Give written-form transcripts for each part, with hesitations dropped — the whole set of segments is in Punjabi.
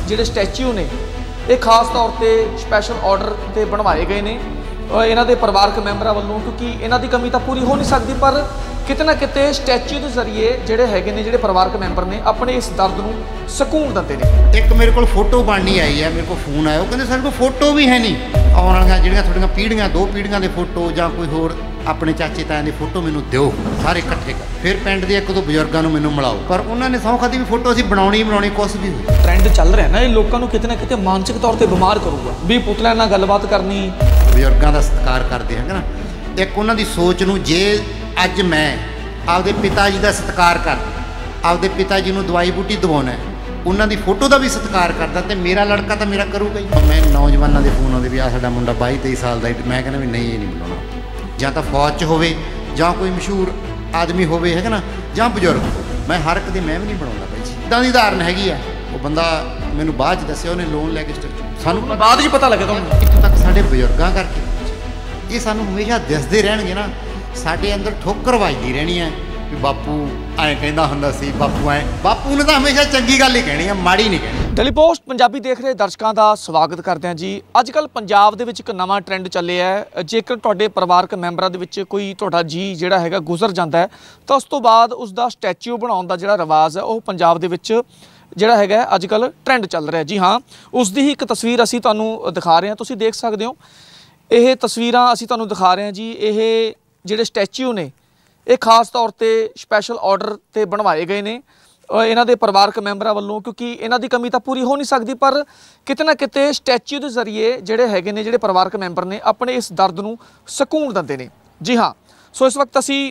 ਜਿਹੜੇ ਸਟੈਚੂ ਨੇ ਇਹ ਖਾਸ ਤੌਰ ਤੇ ਸਪੈਸ਼ਲ ਆਰਡਰ ਤੇ ਬਣਵਾਏ ਗਏ ਨੇ ਇਹਨਾਂ ਦੇ ਪਰਿਵਾਰਕ ਮੈਂਬਰਾਂ ਵੱਲੋਂ, ਕਿਉਂਕਿ ਇਹਨਾਂ ਦੀ ਕਮੀ ਤਾਂ ਪੂਰੀ ਹੋ ਨਹੀਂ ਸਕਦੀ, ਪਰ ਕਿਤੇ ਨਾ ਕਿਤੇ ਸਟੈਚੂ ਦੇ ਜ਼ਰੀਏ ਜਿਹੜੇ ਹੈਗੇ ਨੇ ਜਿਹੜੇ ਪਰਿਵਾਰਕ ਮੈਂਬਰ ਨੇ ਆਪਣੇ ਇਸ ਦਰਦ ਨੂੰ ਸਕੂਨ ਦਿੰਦੇ ਨੇ। ਇੱਕ ਮੇਰੇ ਕੋਲ ਫੋਟੋ ਬਣਨੀ ਆਈ ਹੈ, ਮੇਰੇ ਕੋਲ ਫੋਨ ਆਇਆ, ਉਹ ਕਹਿੰਦੇ ਸਾਡੇ ਕੋਲ ਫੋਟੋ ਵੀ ਹੈ ਨਹੀਂ, ਆਉਣ ਵਾਲੀਆਂ ਜਿਹੜੀਆਂ ਤੁਹਾਡੀਆਂ ਪੀੜ੍ਹੀਆਂ 2 ਪੀੜ੍ਹੀਆਂ ਦੇ ਫੋਟੋ ਜਾਂ ਕੋਈ ਹੋਰ ਆਪਣੇ ਚਾਚੇ ਤਾਇਆਂ ਦੀ ਫੋਟੋ ਮੈਨੂੰ ਦਿਓ ਸਾਰੇ ਇਕੱਠੇ ਕਰ। ਫਿਰ ਪਿੰਡ ਦੇ 1-2 ਬਜ਼ੁਰਗਾਂ ਨੂੰ ਮੈਨੂੰ ਮਿਲਾਓ, ਪਰ ਉਹਨਾਂ ਨੇ ਸਹੁੰ ਖਾਧੀ ਵੀ ਫੋਟੋ ਅਸੀਂ ਬਣਾਉਣੀ ਕੁਛ ਵੀ ਹੋਈ। ਟ੍ਰੈਂਡ ਚੱਲ ਰਿਹਾ ਨਾ, ਇਹ ਲੋਕਾਂ ਨੂੰ ਕਿਤੇ ਨਾ ਕਿਤੇ ਮਾਨਸਿਕ ਤੌਰ ਤੇ ਬਿਮਾਰ ਕਰੂਗਾ ਵੀ ਪੁਤਲਿਆਂ ਨਾਲ ਗੱਲਬਾਤ ਕਰਨੀ, ਬਜ਼ੁਰਗਾਂ ਦਾ ਸਤਿਕਾਰ ਕਰਦੇ ਹੈਗੇ ਨਾ। ਇੱਕ ਉਹਨਾਂ ਦੀ ਸੋਚ ਨੂੰ, ਜੇ ਅੱਜ ਮੈਂ ਆਪਦੇ ਪਿਤਾ ਜੀ ਦਾ ਸਤਿਕਾਰ ਕਰਦਾ, ਆਪਦੇ ਪਿਤਾ ਜੀ ਨੂੰ ਦਵਾਈ ਬੂਟੀ ਦਵਾਉਣਾ, ਉਹਨਾਂ ਦੀ ਫੋਟੋ ਦਾ ਵੀ ਸਤਿਕਾਰ ਕਰਦਾ, ਤੇ ਮੇਰਾ ਲੜਕਾ ਤਾਂ ਮੇਰਾ ਕਰੂਗਾ ਹੀ। ਮੈਂ ਨੌਜਵਾਨਾਂ ਦੇ ਫੋਨ ਆਉਂਦੇ ਵੀ ਆ ਸਾਡਾ ਮੁੰਡਾ 22-23 ਸਾਲ ਦਾ, ਮੈਂ ਕਹਿੰਦਾ ਵੀ ਨਹੀਂ ਇਹ ਨਹੀਂ ਬਣਾਉਣਾ, ਜਾਂ ਤਾਂ ਫੌਜ 'ਚ ਹੋਵੇ ਜਾਂ ਕੋਈ ਮਸ਼ਹੂਰ ਆਦਮੀ ਹੋਵੇ ਹੈਗਾ ਨਾ, ਜਾਂ ਬਜ਼ੁਰਗ। ਮੈਂ ਹਰ ਇੱਕ ਦੇ ਮੈਂ ਵੀ ਨਹੀਂ ਬਣਾਉਂਦਾ ਬਾਈ ਜੀ। ਇੱਦਾਂ ਦੀ ਉਦਾਹਰਨ ਹੈਗੀ ਆ, ਉਹ ਬੰਦਾ ਮੈਨੂੰ ਬਾਅਦ 'ਚ ਦੱਸਿਆ, ਉਹਨੇ ਲੋਨ ਲੈ ਕੇ ਸਾਨੂੰ ਬਾਅਦ 'ਚ ਪਤਾ ਲੱਗਿਆ ਤੁਹਾਨੂੰ। ਇੱਥੋਂ ਤੱਕ ਸਾਡੇ ਬਜ਼ੁਰਗਾਂ ਕਰਕੇ ਇਹ ਸਾਨੂੰ ਹਮੇਸ਼ਾ ਦਿਸਦੇ ਰਹਿਣਗੇ ਨਾ, ਸਾਡੇ ਅੰਦਰ ਠੋਕਰ ਵੱਜਦੀ ਰਹਿਣੀ ਹੈ ਵੀ ਬਾਪੂ ਐਂ ਕਹਿੰਦਾ ਹੁੰਦਾ ਸੀ, ਬਾਪੂ ਨੇ ਤਾਂ ਹਮੇਸ਼ਾ ਚੰਗੀ ਗੱਲ ਹੀ ਕਹਿਣੀ ਆ, ਮਾੜੀ ਨਹੀਂ ਕਹਿਣੀ। ਡੇਲੀ ਪੋਸਟ ਪੰਜਾਬੀ ਦੇਖ ਰਹੇ ਦਰਸ਼ਕਾਂ ਦਾ ਸਵਾਗਤ ਕਰਦੇ ਹਾਂ ਜੀ। ਅੱਜ ਕੱਲ੍ਹ ਪੰਜਾਬ ਦੇ ਵਿੱਚ ਇੱਕ ਨਵਾਂ ਟ੍ਰੈਂਡ ਚੱਲਿਆ ਹੈ। ਜੇਕਰ ਤੁਹਾਡੇ ਪਰਿਵਾਰਕ ਮੈਂਬਰਾਂ ਦੇ ਵਿੱਚ ਕੋਈ ਤੁਹਾਡਾ ਜੀ ਜਿਹੜਾ ਹੈਗਾ ਗੁਜ਼ਰ ਜਾਂਦਾ ਹੈ, ਤਾਂ ਉਸ ਤੋਂ ਬਾਅਦ ਉਸ ਦਾ ਸਟੈਚੂ ਬਣਾਉਣ ਦਾ ਜਿਹੜਾ ਰਿਵਾਜ਼ ਹੈ ਉਹ ਪੰਜਾਬ ਦੇ ਵਿੱਚ ਜਿਹੜਾ ਹੈਗਾ ਅੱਜ ਕੱਲ੍ਹ ਟ੍ਰੈਂਡ ਚੱਲ ਰਿਹਾ। ਜੀ ਹਾਂ, ਉਸ ਦੀ ਹੀ ਇੱਕ ਤਸਵੀਰ ਅਸੀਂ ਤੁਹਾਨੂੰ ਦਿਖਾ ਰਹੇ ਹਾਂ, ਤੁਸੀਂ ਦੇਖ ਸਕਦੇ ਹੋ। ਇਹ ਤਸਵੀਰਾਂ ਅਸੀਂ ਤੁਹਾਨੂੰ ਦਿਖਾ ਰਹੇ ਹਾਂ ਜੀ। ਇਹ ਜਿਹੜੇ ਸਟੈਚੂ ਨੇ ਇਹ ਖਾਸ ਤੌਰ ਤੇ ਸਪੈਸ਼ਲ ਆਰਡਰ ਤੇ ਬਣਵਾਏ ਗਏ ਨੇ ਇਹਨਾਂ ਦੇ ਪਰਿਵਾਰਕ ਮੈਂਬਰਾਂ ਵੱਲੋਂ, ਕਿਉਂਕਿ ਇਹਨਾਂ ਦੀ ਕਮੀ ਤਾਂ ਪੂਰੀ ਹੋ ਨਹੀਂ ਸਕਦੀ, ਪਰ ਕਿਤੇ ਨਾ ਕਿਤੇ ਸਟੈਚੂ ਦੇ ਜ਼ਰੀਏ ਜਿਹੜੇ ਹੈਗੇ ਨੇ ਜਿਹੜੇ ਪਰਿਵਾਰਕ ਮੈਂਬਰ ਨੇ ਆਪਣੇ ਇਸ ਦਰਦ ਨੂੰ ਸਕੂਨ ਦਿੰਦੇ ਨੇ। ਜੀ ਹਾਂ, ਸੋ ਇਸ ਵਕਤ ਅਸੀਂ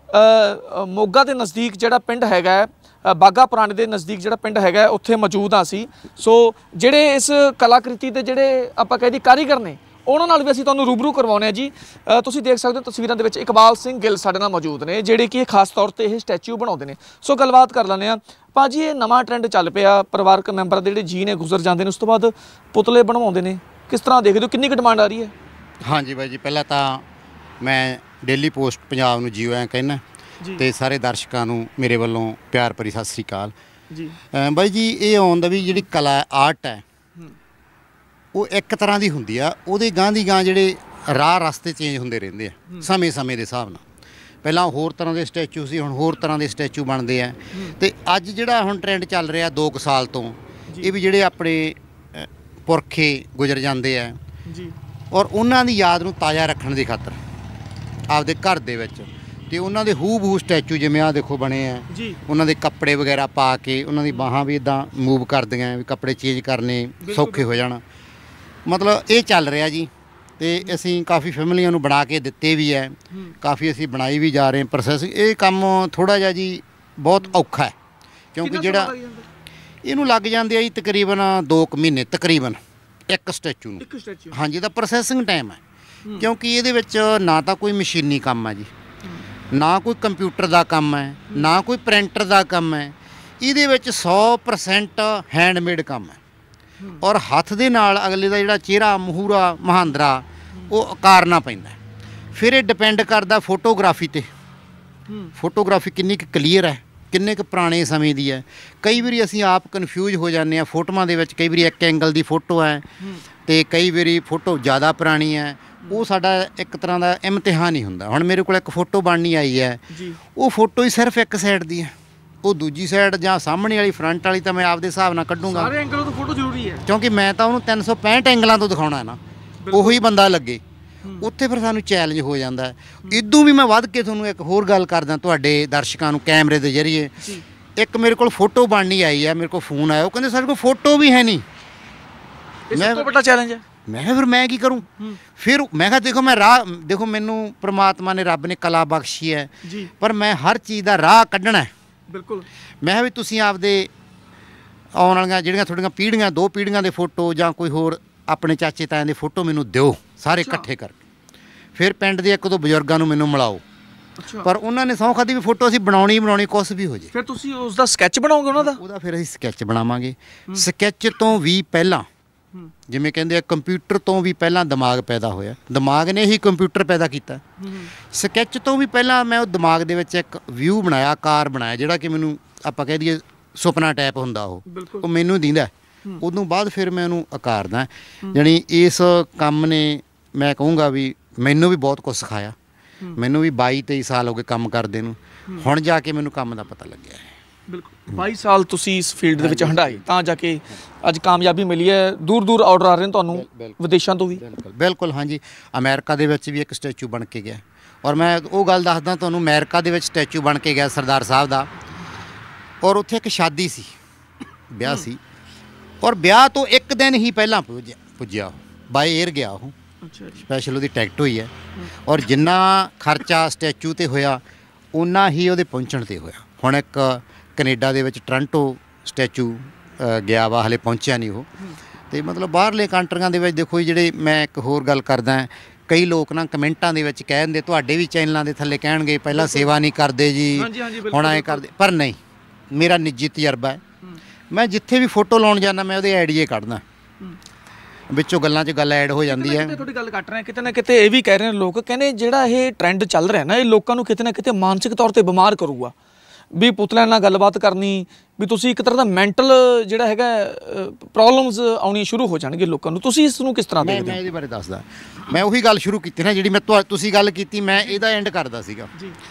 ਮੋਗਾ ਦੇ ਨਜ਼ਦੀਕ ਜਿਹੜਾ ਪਿੰਡ ਹੈਗਾ, ਬਾਗਾ ਪੁਰਾਣੇ ਦੇ ਨਜ਼ਦੀਕ ਜਿਹੜਾ ਪਿੰਡ ਹੈਗਾ, ਉੱਥੇ ਮੌਜੂਦ ਹਾਂ ਅਸੀਂ। ਸੋ ਜਿਹੜੇ ਇਸ ਕਲਾਕ੍ਰਿਤੀ ਦੇ ਜਿਹੜੇ ਆਪਾਂ ਕਹਿੰਦੇ ਕਾਰੀਗਰ ਨੇ, ਉਹਨਾਂ ਨਾਲ ਵੀ ਅਸੀਂ ਤੁਹਾਨੂੰ ਰੂਬਰੂ ਕਰਵਾਉਂਦੇ ਹਾਂ ਜੀ। ਤੁਸੀਂ ਦੇਖ ਸਕਦੇ ਹੋ ਤਸਵੀਰਾਂ ਦੇ ਵਿੱਚ ਇਕਬਾਲ ਸਿੰਘ ਗਿੱਲ ਸਾਡੇ ਨਾਲ ਮੌਜੂਦ ਨੇ, ਜਿਹੜੇ ਕਿ ਖਾਸ ਤੌਰ ਤੇ ਇਹ ਸਟੈਚੂ ਬਣਾਉਂਦੇ ਨੇ। ਸੋ ਗੱਲਬਾਤ ਕਰ ਲੈਂਦੇ ਹਾਂ। ਭਾਜੀ, ਇਹ ਨਵਾਂ ਟ੍ਰੈਂਡ ਚੱਲ ਪਿਆ, ਪਰਿਵਾਰਕ ਮੈਂਬਰ ਦੇ ਜਿਹੜੇ ਜੀ ਨੇ ਗੁਜ਼ਰ ਜਾਂਦੇ ਨੇ, ਉਸ ਤੋਂ ਬਾਅਦ ਪੁਤਲੇ ਬਣਵਾਉਂਦੇ ਨੇ, ਕਿਸ ਤਰ੍ਹਾਂ ਦੇਖਦੇ ਹੋ, ਕਿੰਨੀ ਕੁ ਡਿਮਾਂਡ ਆ ਰਹੀ ਹੈ? ਹਾਂਜੀ ਬਾਈ ਜੀ, ਪਹਿਲਾਂ ਤਾਂ ਮੈਂ ਡੇਲੀ ਪੋਸਟ ਪੰਜਾਬ ਨੂੰ ਜੀਓ ਐਂ ਕਹਿਣਾ, ਤੇ ਸਾਰੇ ਦਰਸ਼ਕਾਂ ਨੂੰ ਮੇਰੇ ਵੱਲੋਂ ਪਿਆਰ ਭਰੀ ਸਤਿ ਸ੍ਰੀ ਅਕਾਲ ਜੀ। ਬਾਈ ਜੀ, ਇਹ ਆਉਣ ਦਾ ਵੀ ਜਿਹੜੀ ਕਲਾ ਆਰਟ ਹੈ ਉਹ ਇੱਕ ਤਰ੍ਹਾਂ ਦੀ ਹੁੰਦੀ ਆ, ਉਹਦੇ ਗਾਂਹ ਦੀ ਗਾਂਹ ਜਿਹੜੇ ਰਾਹ ਰਸਤੇ ਚੇਂਜ ਹੁੰਦੇ ਰਹਿੰਦੇ ਆ ਸਮੇਂ ਦੇ ਹਿਸਾਬ ਨਾਲ। ਪਹਿਲਾਂ ਹੋਰ ਤਰ੍ਹਾਂ ਦੇ ਸਟੈਚੂ ਸੀ, ਹੁਣ ਹੋਰ ਤਰ੍ਹਾਂ ਦੇ ਸਟੈਚੂ ਬਣਦੇ ਆ। ਤੇ ਅੱਜ ਜਿਹੜਾ ਹੁਣ ਟ੍ਰੈਂਡ ਚੱਲ ਰਿਹਾ 2 ਸਾਲ ਤੋਂ, ਇਹ ਵੀ ਜਿਹੜੇ ਆਪਣੇ ਪੁਰਖੇ ਗੁਜ਼ਰ ਜਾਂਦੇ ਆ ਔਰ ਉਹਨਾਂ ਦੀ ਯਾਦ ਨੂੰ ਤਾਜ਼ਾ ਰੱਖਣ ਦੀ ਖਾਤਰ ਆਪਦੇ ਘਰ ਦੇ ਵਿੱਚ, ਤੇ ਉਹਨਾਂ ਦੇ ਹੂ ਸਟੈਚੂ ਜਿਵੇਂ ਆਹ ਦੇਖੋ ਬਣੇ ਆ, ਉਹਨਾਂ ਦੇ ਕੱਪੜੇ ਵਗੈਰਾ ਪਾ ਕੇ, ਉਹਨਾਂ ਦੀ ਬਾਹਾਂ ਵੀ ਇੱਦਾਂ ਮੂਵ ਕਰਦੀਆਂ ਵੀ ਕੱਪੜੇ ਚੇਂਜ ਕਰਨੇ ਸੌਖੇ ਹੋ ਜਾਣ। ਮਤਲਬ ਇਹ ਚੱਲ ਰਿਹਾ ਜੀ। ਤੇ ਅਸੀਂ ਕਾਫੀ ਫੈਮਲੀਆਂ ਨੂੰ ਬਣਾ ਕੇ ਦਿੱਤੇ ਵੀ ਹੈ, ਕਾਫੀ ਅਸੀਂ ਬਣਾਈ ਵੀ ਜਾ ਰਹੇ ਪ੍ਰੋਸੈਸ। ਇਹ ਕੰਮ ਥੋੜ੍ਹਾ ਜਿਹਾ ਜੀ ਬਹੁਤ ਔਖਾ ਹੈ, ਕਿਉਂਕਿ ਜਿਹੜਾ ਇਹਨੂੰ ਲੱਗ ਜਾਂਦੇ ਆ ਜੀ ਤਕਰੀਬਨ 2 ਮਹੀਨੇ ਤਕਰੀਬਨ ਇੱਕ ਸਟੈਚੂ ਨੂੰ। ਹਾਂਜੀ, ਇਹਦਾ ਪ੍ਰੋਸੈਸਿੰਗ ਟਾਈਮ ਹੈ, ਕਿਉਂਕਿ ਇਹਦੇ ਵਿੱਚ ਨਾ ਤਾਂ ਕੋਈ ਮਸ਼ੀਨੀ ਕੰਮ ਹੈ ਜੀ, ਨਾ ਕੋਈ ਕੰਪਿਊਟਰ ਦਾ ਕੰਮ ਹੈ, ਨਾ ਕੋਈ ਪ੍ਰਿੰਟਰ ਦਾ ਕੰਮ ਹੈ। ਇਹਦੇ ਵਿੱਚ 100% ਹੈਂਡਮੇਡ ਕੰਮ ਹੈ ਔਰ ਹੱਥ ਦੇ ਨਾਲ ਅਗਲੇ ਦਾ ਜਿਹੜਾ ਚਿਹਰਾ, ਮਹੂਰਾ, ਮਹਾਂਦਰਾ ਉਹ ਉਕਾਰਨਾ ਪੈਂਦਾ। ਫਿਰ ਇਹ ਡਿਪੈਂਡ ਕਰਦਾ ਫੋਟੋਗ੍ਰਾਫੀ 'ਤੇ, ਫੋਟੋਗ੍ਰਾਫੀ ਕਿੰਨੀ ਕੁ ਕਲੀਅਰ ਹੈ, ਕਿੰਨੇ ਕੁ ਪੁਰਾਣੇ ਸਮੇਂ ਦੀ ਹੈ। ਕਈ ਵਾਰੀ ਅਸੀਂ ਆਪ ਕਨਫਿਊਜ਼ ਹੋ ਜਾਂਦੇ ਹਾਂ ਫੋਟੋਆਂ ਦੇ ਵਿੱਚ, ਕਈ ਵਾਰੀ ਇੱਕ ਐਂਗਲ ਦੀ ਫੋਟੋ ਹੈ ਅਤੇ ਕਈ ਵਾਰੀ ਫੋਟੋ ਜ਼ਿਆਦਾ ਪੁਰਾਣੀ ਹੈ। ਉਹ ਸਾਡਾ ਇੱਕ ਤਰ੍ਹਾਂ ਦਾ ਇਮਤਿਹਾਨ ਹੀ ਹੁੰਦਾ। ਹੁਣ ਮੇਰੇ ਕੋਲ ਇੱਕ ਫੋਟੋ ਬਣਨੀ ਆਈ ਹੈ, ਉਹ ਫੋਟੋ ਹੀ ਸਿਰਫ ਇੱਕ ਸਾਈਡ ਦੀ ਹੈ, ਉਹ ਦੂਜੀ ਸਾਈਡ ਜਾਂ ਸਾਹਮਣੇ ਵਾਲੀ ਫਰੰਟ ਵਾਲੀ ਤਾਂ ਮੈਂ ਆਪਦੇ ਹਿਸਾਬ ਨਾਲ ਕੱਢੂੰਗਾ। ਸਾਰੇ ਐਂਗਲਾਂ ਤੋਂ ਫੋਟੋ ਜ਼ਰੂਰੀ ਹੈ, ਕਿਉਂਕਿ ਮੈਂ ਤਾਂ ਉਹਨੂੰ 365 ਐਂਗਲਾਂ ਤੋਂ ਦਿਖਾਉਣਾ ਹੈ ਨਾ, ਉਹੀ ਬੰਦਾ ਲੱਗੇ। ਉੱਥੇ ਫਿਰ ਸਾਨੂੰ ਚੈਲੰਜ ਹੋ ਜਾਂਦਾ। ਇਦੋਂ ਵੀ ਮੈਂ ਵੱਧ ਕੇ ਤੁਹਾਨੂੰ ਇੱਕ ਹੋਰ ਗੱਲ ਕਰਦਾ ਤੁਹਾਡੇ ਦਰਸ਼ਕਾਂ ਨੂੰ ਕੈਮਰੇ ਦੇ ਜ਼ਰੀਏ। ਇੱਕ ਮੇਰੇ ਕੋਲ ਫੋਟੋ ਬਣਨੀ ਆਈ ਹੈ, ਮੇਰੇ ਕੋਲ ਫੋਨ ਆਇਆ, ਉਹ ਕਹਿੰਦੇ ਸਾਡੇ ਕੋਲ ਫੋਟੋ ਵੀ ਹੈ ਨਹੀਂ। ਸਭ ਤੋਂ ਵੱਡਾ ਚੈਲੰਜ ਹੈ। ਮੈਂ ਕਿਹਾ ਫਿਰ ਮੈਂ ਕੀ ਕਰੂੰ? ਫਿਰ ਮੈਂ ਕਿਹਾ ਦੇਖੋ ਮੈਨੂੰ ਪ੍ਰਮਾਤਮਾ ਨੇ, ਰੱਬ ਨੇ ਕਲਾ ਬਖਸ਼ੀ ਹੈ, ਪਰ ਮੈਂ ਹਰ ਚੀਜ਼ ਦਾ ਰਾਹ ਕੱਢਣਾ। ਬਿਲਕੁਲ। ਮੈਂ ਕਿਹਾ ਵੀ ਤੁਸੀਂ ਆਪਦੇ ਆਉਣ ਵਾਲੀਆਂ ਜਿਹੜੀਆਂ ਤੁਹਾਡੀਆਂ ਪੀੜ੍ਹੀਆਂ 2 ਪੀੜ੍ਹੀਆਂ ਦੇ ਫੋਟੋ ਜਾਂ ਕੋਈ ਹੋਰ ਆਪਣੇ ਚਾਚੇ ਤਾਇਆਂ ਦੀ ਫੋਟੋ ਮੈਨੂੰ ਦਿਓ ਸਾਰੇ ਇਕੱਠੇ ਕਰਕੇ। ਫਿਰ ਪਿੰਡ ਦੇ 1-2 ਬਜ਼ੁਰਗਾਂ ਨੂੰ ਮੈਨੂੰ ਮਿਲਾਓ, ਪਰ ਉਹਨਾਂ ਨੇ ਸਹੁੰ ਖਾਧੀ ਵੀ ਫੋਟੋ ਅਸੀਂ ਬਣਾਉਣੀ ਕੁਛ ਵੀ ਹੋ ਜੇ। ਫਿਰ ਤੁਸੀਂ ਉਸ ਦਾ ਸਕੈਚ ਬਣਾਓਗੇ ਉਹਨਾਂ ਦਾ? ਉਹਦਾ ਫਿਰ ਅਸੀਂ ਸਕੈਚ ਬਣਾਵਾਂਗੇ। ਸਕੈਚ ਤੋਂ ਵੀ ਪਹਿਲਾਂ, ਜਿਵੇਂ ਕਹਿੰਦੇ ਆ ਕੰਪਿਊਟਰ ਤੋਂ ਵੀ ਪਹਿਲਾਂ ਦਿਮਾਗ ਪੈਦਾ ਹੋਇਆ, ਦਿਮਾਗ ਨੇ ਹੀ ਕੰਪਿਊਟਰ ਪੈਦਾ ਕੀਤਾ। ਸਕੈਚ ਤੋਂ ਵੀ ਪਹਿਲਾਂ ਮੈਂ ਉਹ ਦਿਮਾਗ ਦੇ ਵਿੱਚ ਇੱਕ ਵਿਊ ਬਣਾਇਆ, ਆਕਾਰ ਬਣਾਇਆ, ਜਿਹੜਾ ਕਿ ਮੈਨੂੰ ਆਪਾਂ ਕਹਿ ਦਈਏ ਸੁਪਨਾ ਟਾਈਪ ਹੁੰਦਾ। ਉਹ ਮੈਨੂੰ ਦਿੰਦਾ ਉਦੋਂ ਬਾਅਦ ਫਿਰ ਮੈਂ ਉਹਨੂੰ ਆਕਾਰਦਾ। ਜਾਣੀ ਇਸ ਕੰਮ ਨੇ ਮੈਂ ਕਹੂੰਗਾ ਵੀ ਮੈਨੂੰ ਵੀ ਬਹੁਤ ਕੁਝ ਸਿਖਾਇਆ। ਮੈਨੂੰ ਵੀ 22-23 ਸਾਲ ਹੋ ਗਏ ਕੰਮ ਕਰਦੇ ਨੂੰ, ਹੁਣ ਜਾ ਕੇ ਮੈਨੂੰ ਕੰਮ ਦਾ ਪਤਾ ਲੱਗਿਆ ਹੈ। ਬਿਲਕੁਲ 22 ਸਾਲ ਤੁਸੀਂ ਇਸ ਫੀਲਡ ਦੇ ਵਿੱਚ ਹੰਢਾਏ ਤਾਂ ਜਾ ਕੇ ਅੱਜ ਕਾਮਯਾਬੀ ਮਿਲੀ ਹੈ। ਦੂਰ ਦੂਰ ਆਰਡਰ ਆ ਰਹੇ ਨੇ ਤੁਹਾਨੂੰ ਵਿਦੇਸ਼ਾਂ ਤੋਂ ਵੀ। ਬਿਲਕੁਲ ਹਾਂਜੀ, ਅਮਰੀਕਾ ਦੇ ਵਿੱਚ ਵੀ ਇੱਕ ਸਟੈਚੂ ਬਣ ਕੇ ਗਿਆ। ਔਰ ਮੈਂ ਉਹ ਗੱਲ ਦੱਸਦਾ ਤੁਹਾਨੂੰ, ਅਮਰੀਕਾ ਦੇ ਵਿੱਚ ਸਟੈਚੂ ਬਣ ਕੇ ਗਿਆ ਸਰਦਾਰ ਸਾਹਿਬ ਦਾ, ਔਰ ਉੱਥੇ ਇੱਕ ਸ਼ਾਦੀ ਸੀ, ਵਿਆਹ ਸੀ, ਔਰ ਵਿਆਹ ਤੋਂ ਇੱਕ ਦਿਨ ਹੀ ਪਹਿਲਾਂ ਪੁੱਜਿਆ ਬਾਈ 에ਅਰ ਗਿਆ ਉਹ। ਸਪੈਸ਼ਲ ਉਹਦੀ ਟਿਕਟ ਹੋਈ ਹੈ, ਔਰ ਜਿੰਨਾ ਖਰਚਾ ਸਟੈਚੂ 'ਤੇ ਹੋਇਆ ਓਨਾ ਹੀ ਉਹਦੇ ਪਹੁੰਚਣ 'ਤੇ ਹੋਇਆ। ਹੁਣ ਇੱਕ ਕੈਨੇਡਾ ਦੇ ਵਿੱਚ ਟੋਰਾਂਟੋ ਸਟੈਚੂ ਗਿਆ ਵਾ, ਹਲੇ ਪਹੁੰਚਿਆ ਨਹੀਂ ਉਹ। ਅਤੇ ਮਤਲਬ ਬਾਹਰਲੇ ਕੰਟਰੀਆਂ ਦੇ ਵਿੱਚ ਦੇਖੋ ਜਿਹੜੇ, ਮੈਂ ਇੱਕ ਹੋਰ ਗੱਲ ਕਰਦਾ, ਕਈ ਲੋਕ ਨਾ ਕਮੈਂਟਾਂ ਦੇ ਵਿੱਚ ਕਹਿ ਦਿੰਦੇ, ਤੁਹਾਡੇ ਵੀ ਚੈਨਲਾਂ ਦੇ ਥੱਲੇ ਕਹਿਣਗੇ ਪਹਿਲਾਂ ਸੇਵਾ ਨਹੀਂ ਕਰਦੇ ਜੀ, ਹੁਣ ਐਂ ਕਰਦੇ, ਪਰ ਨਹੀਂ, ਮੇਰਾ ਨਿੱਜੀ ਤਜਰਬਾ ਹੈ। ਮੈਂ ਜਿੱਥੇ ਵੀ ਫੋਟੋ ਲਾਉਣ ਜਾਂਦਾ ਮੈਂ ਉਹਦੇ ਆਈਡੀਏ ਕੱਢਦਾ, ਵਿੱਚੋਂ ਗੱਲਾਂ 'ਚ ਗੱਲ ਐਡ ਹੋ ਜਾਂਦੀ ਹੈ। ਤੁਹਾਡੀ ਗੱਲ ਕੱਟ ਰਹੇ, ਕਿਤੇ ਨਾ ਕਿਤੇ ਇਹ ਵੀ ਕਹਿ ਰਹੇ ਨੇ ਲੋਕ, ਕਹਿੰਦੇ ਜਿਹੜਾ ਇਹ ਟਰੈਂਡ ਚੱਲ ਰਿਹਾ ਨਾ, ਇਹ ਲੋਕਾਂ ਨੂੰ ਕਿਤੇ ਨਾ ਕਿਤੇ ਮਾਨਸਿਕ ਤੌਰ 'ਤੇ ਬਿਮਾਰ ਕਰੂਗਾ। ਵੀ ਪੁਤਲਿਆਂ ਨਾਲ ਗੱਲਬਾਤ ਕਰਨੀ, ਵੀ ਤੁਸੀਂ ਇੱਕ ਤਰ੍ਹਾਂ ਦਾ ਮੈਂਟਲ ਜਿਹੜਾ ਹੈਗਾ ਪ੍ਰੋਬਲਮਸ ਆਉਣੀਆਂ ਸ਼ੁਰੂ ਹੋ ਜਾਣਗੇ ਲੋਕਾਂ ਨੂੰ। ਤੁਸੀਂ ਇਸ ਨੂੰ ਕਿਸ ਤਰ੍ਹਾਂ ਦੇਖਦੇ ਹੋ? ਮੈਂ ਇਹਦੇ ਬਾਰੇ ਦੱਸਦਾ। ਮੈਂ ਉਹੀ ਗੱਲ ਸ਼ੁਰੂ ਕੀਤੀ ਨਾ ਜਿਹੜੀ ਤੁਸੀਂ ਗੱਲ ਕੀਤੀ, ਮੈਂ ਇਹਦਾ ਐਂਡ ਕਰਦਾ ਸੀਗਾ।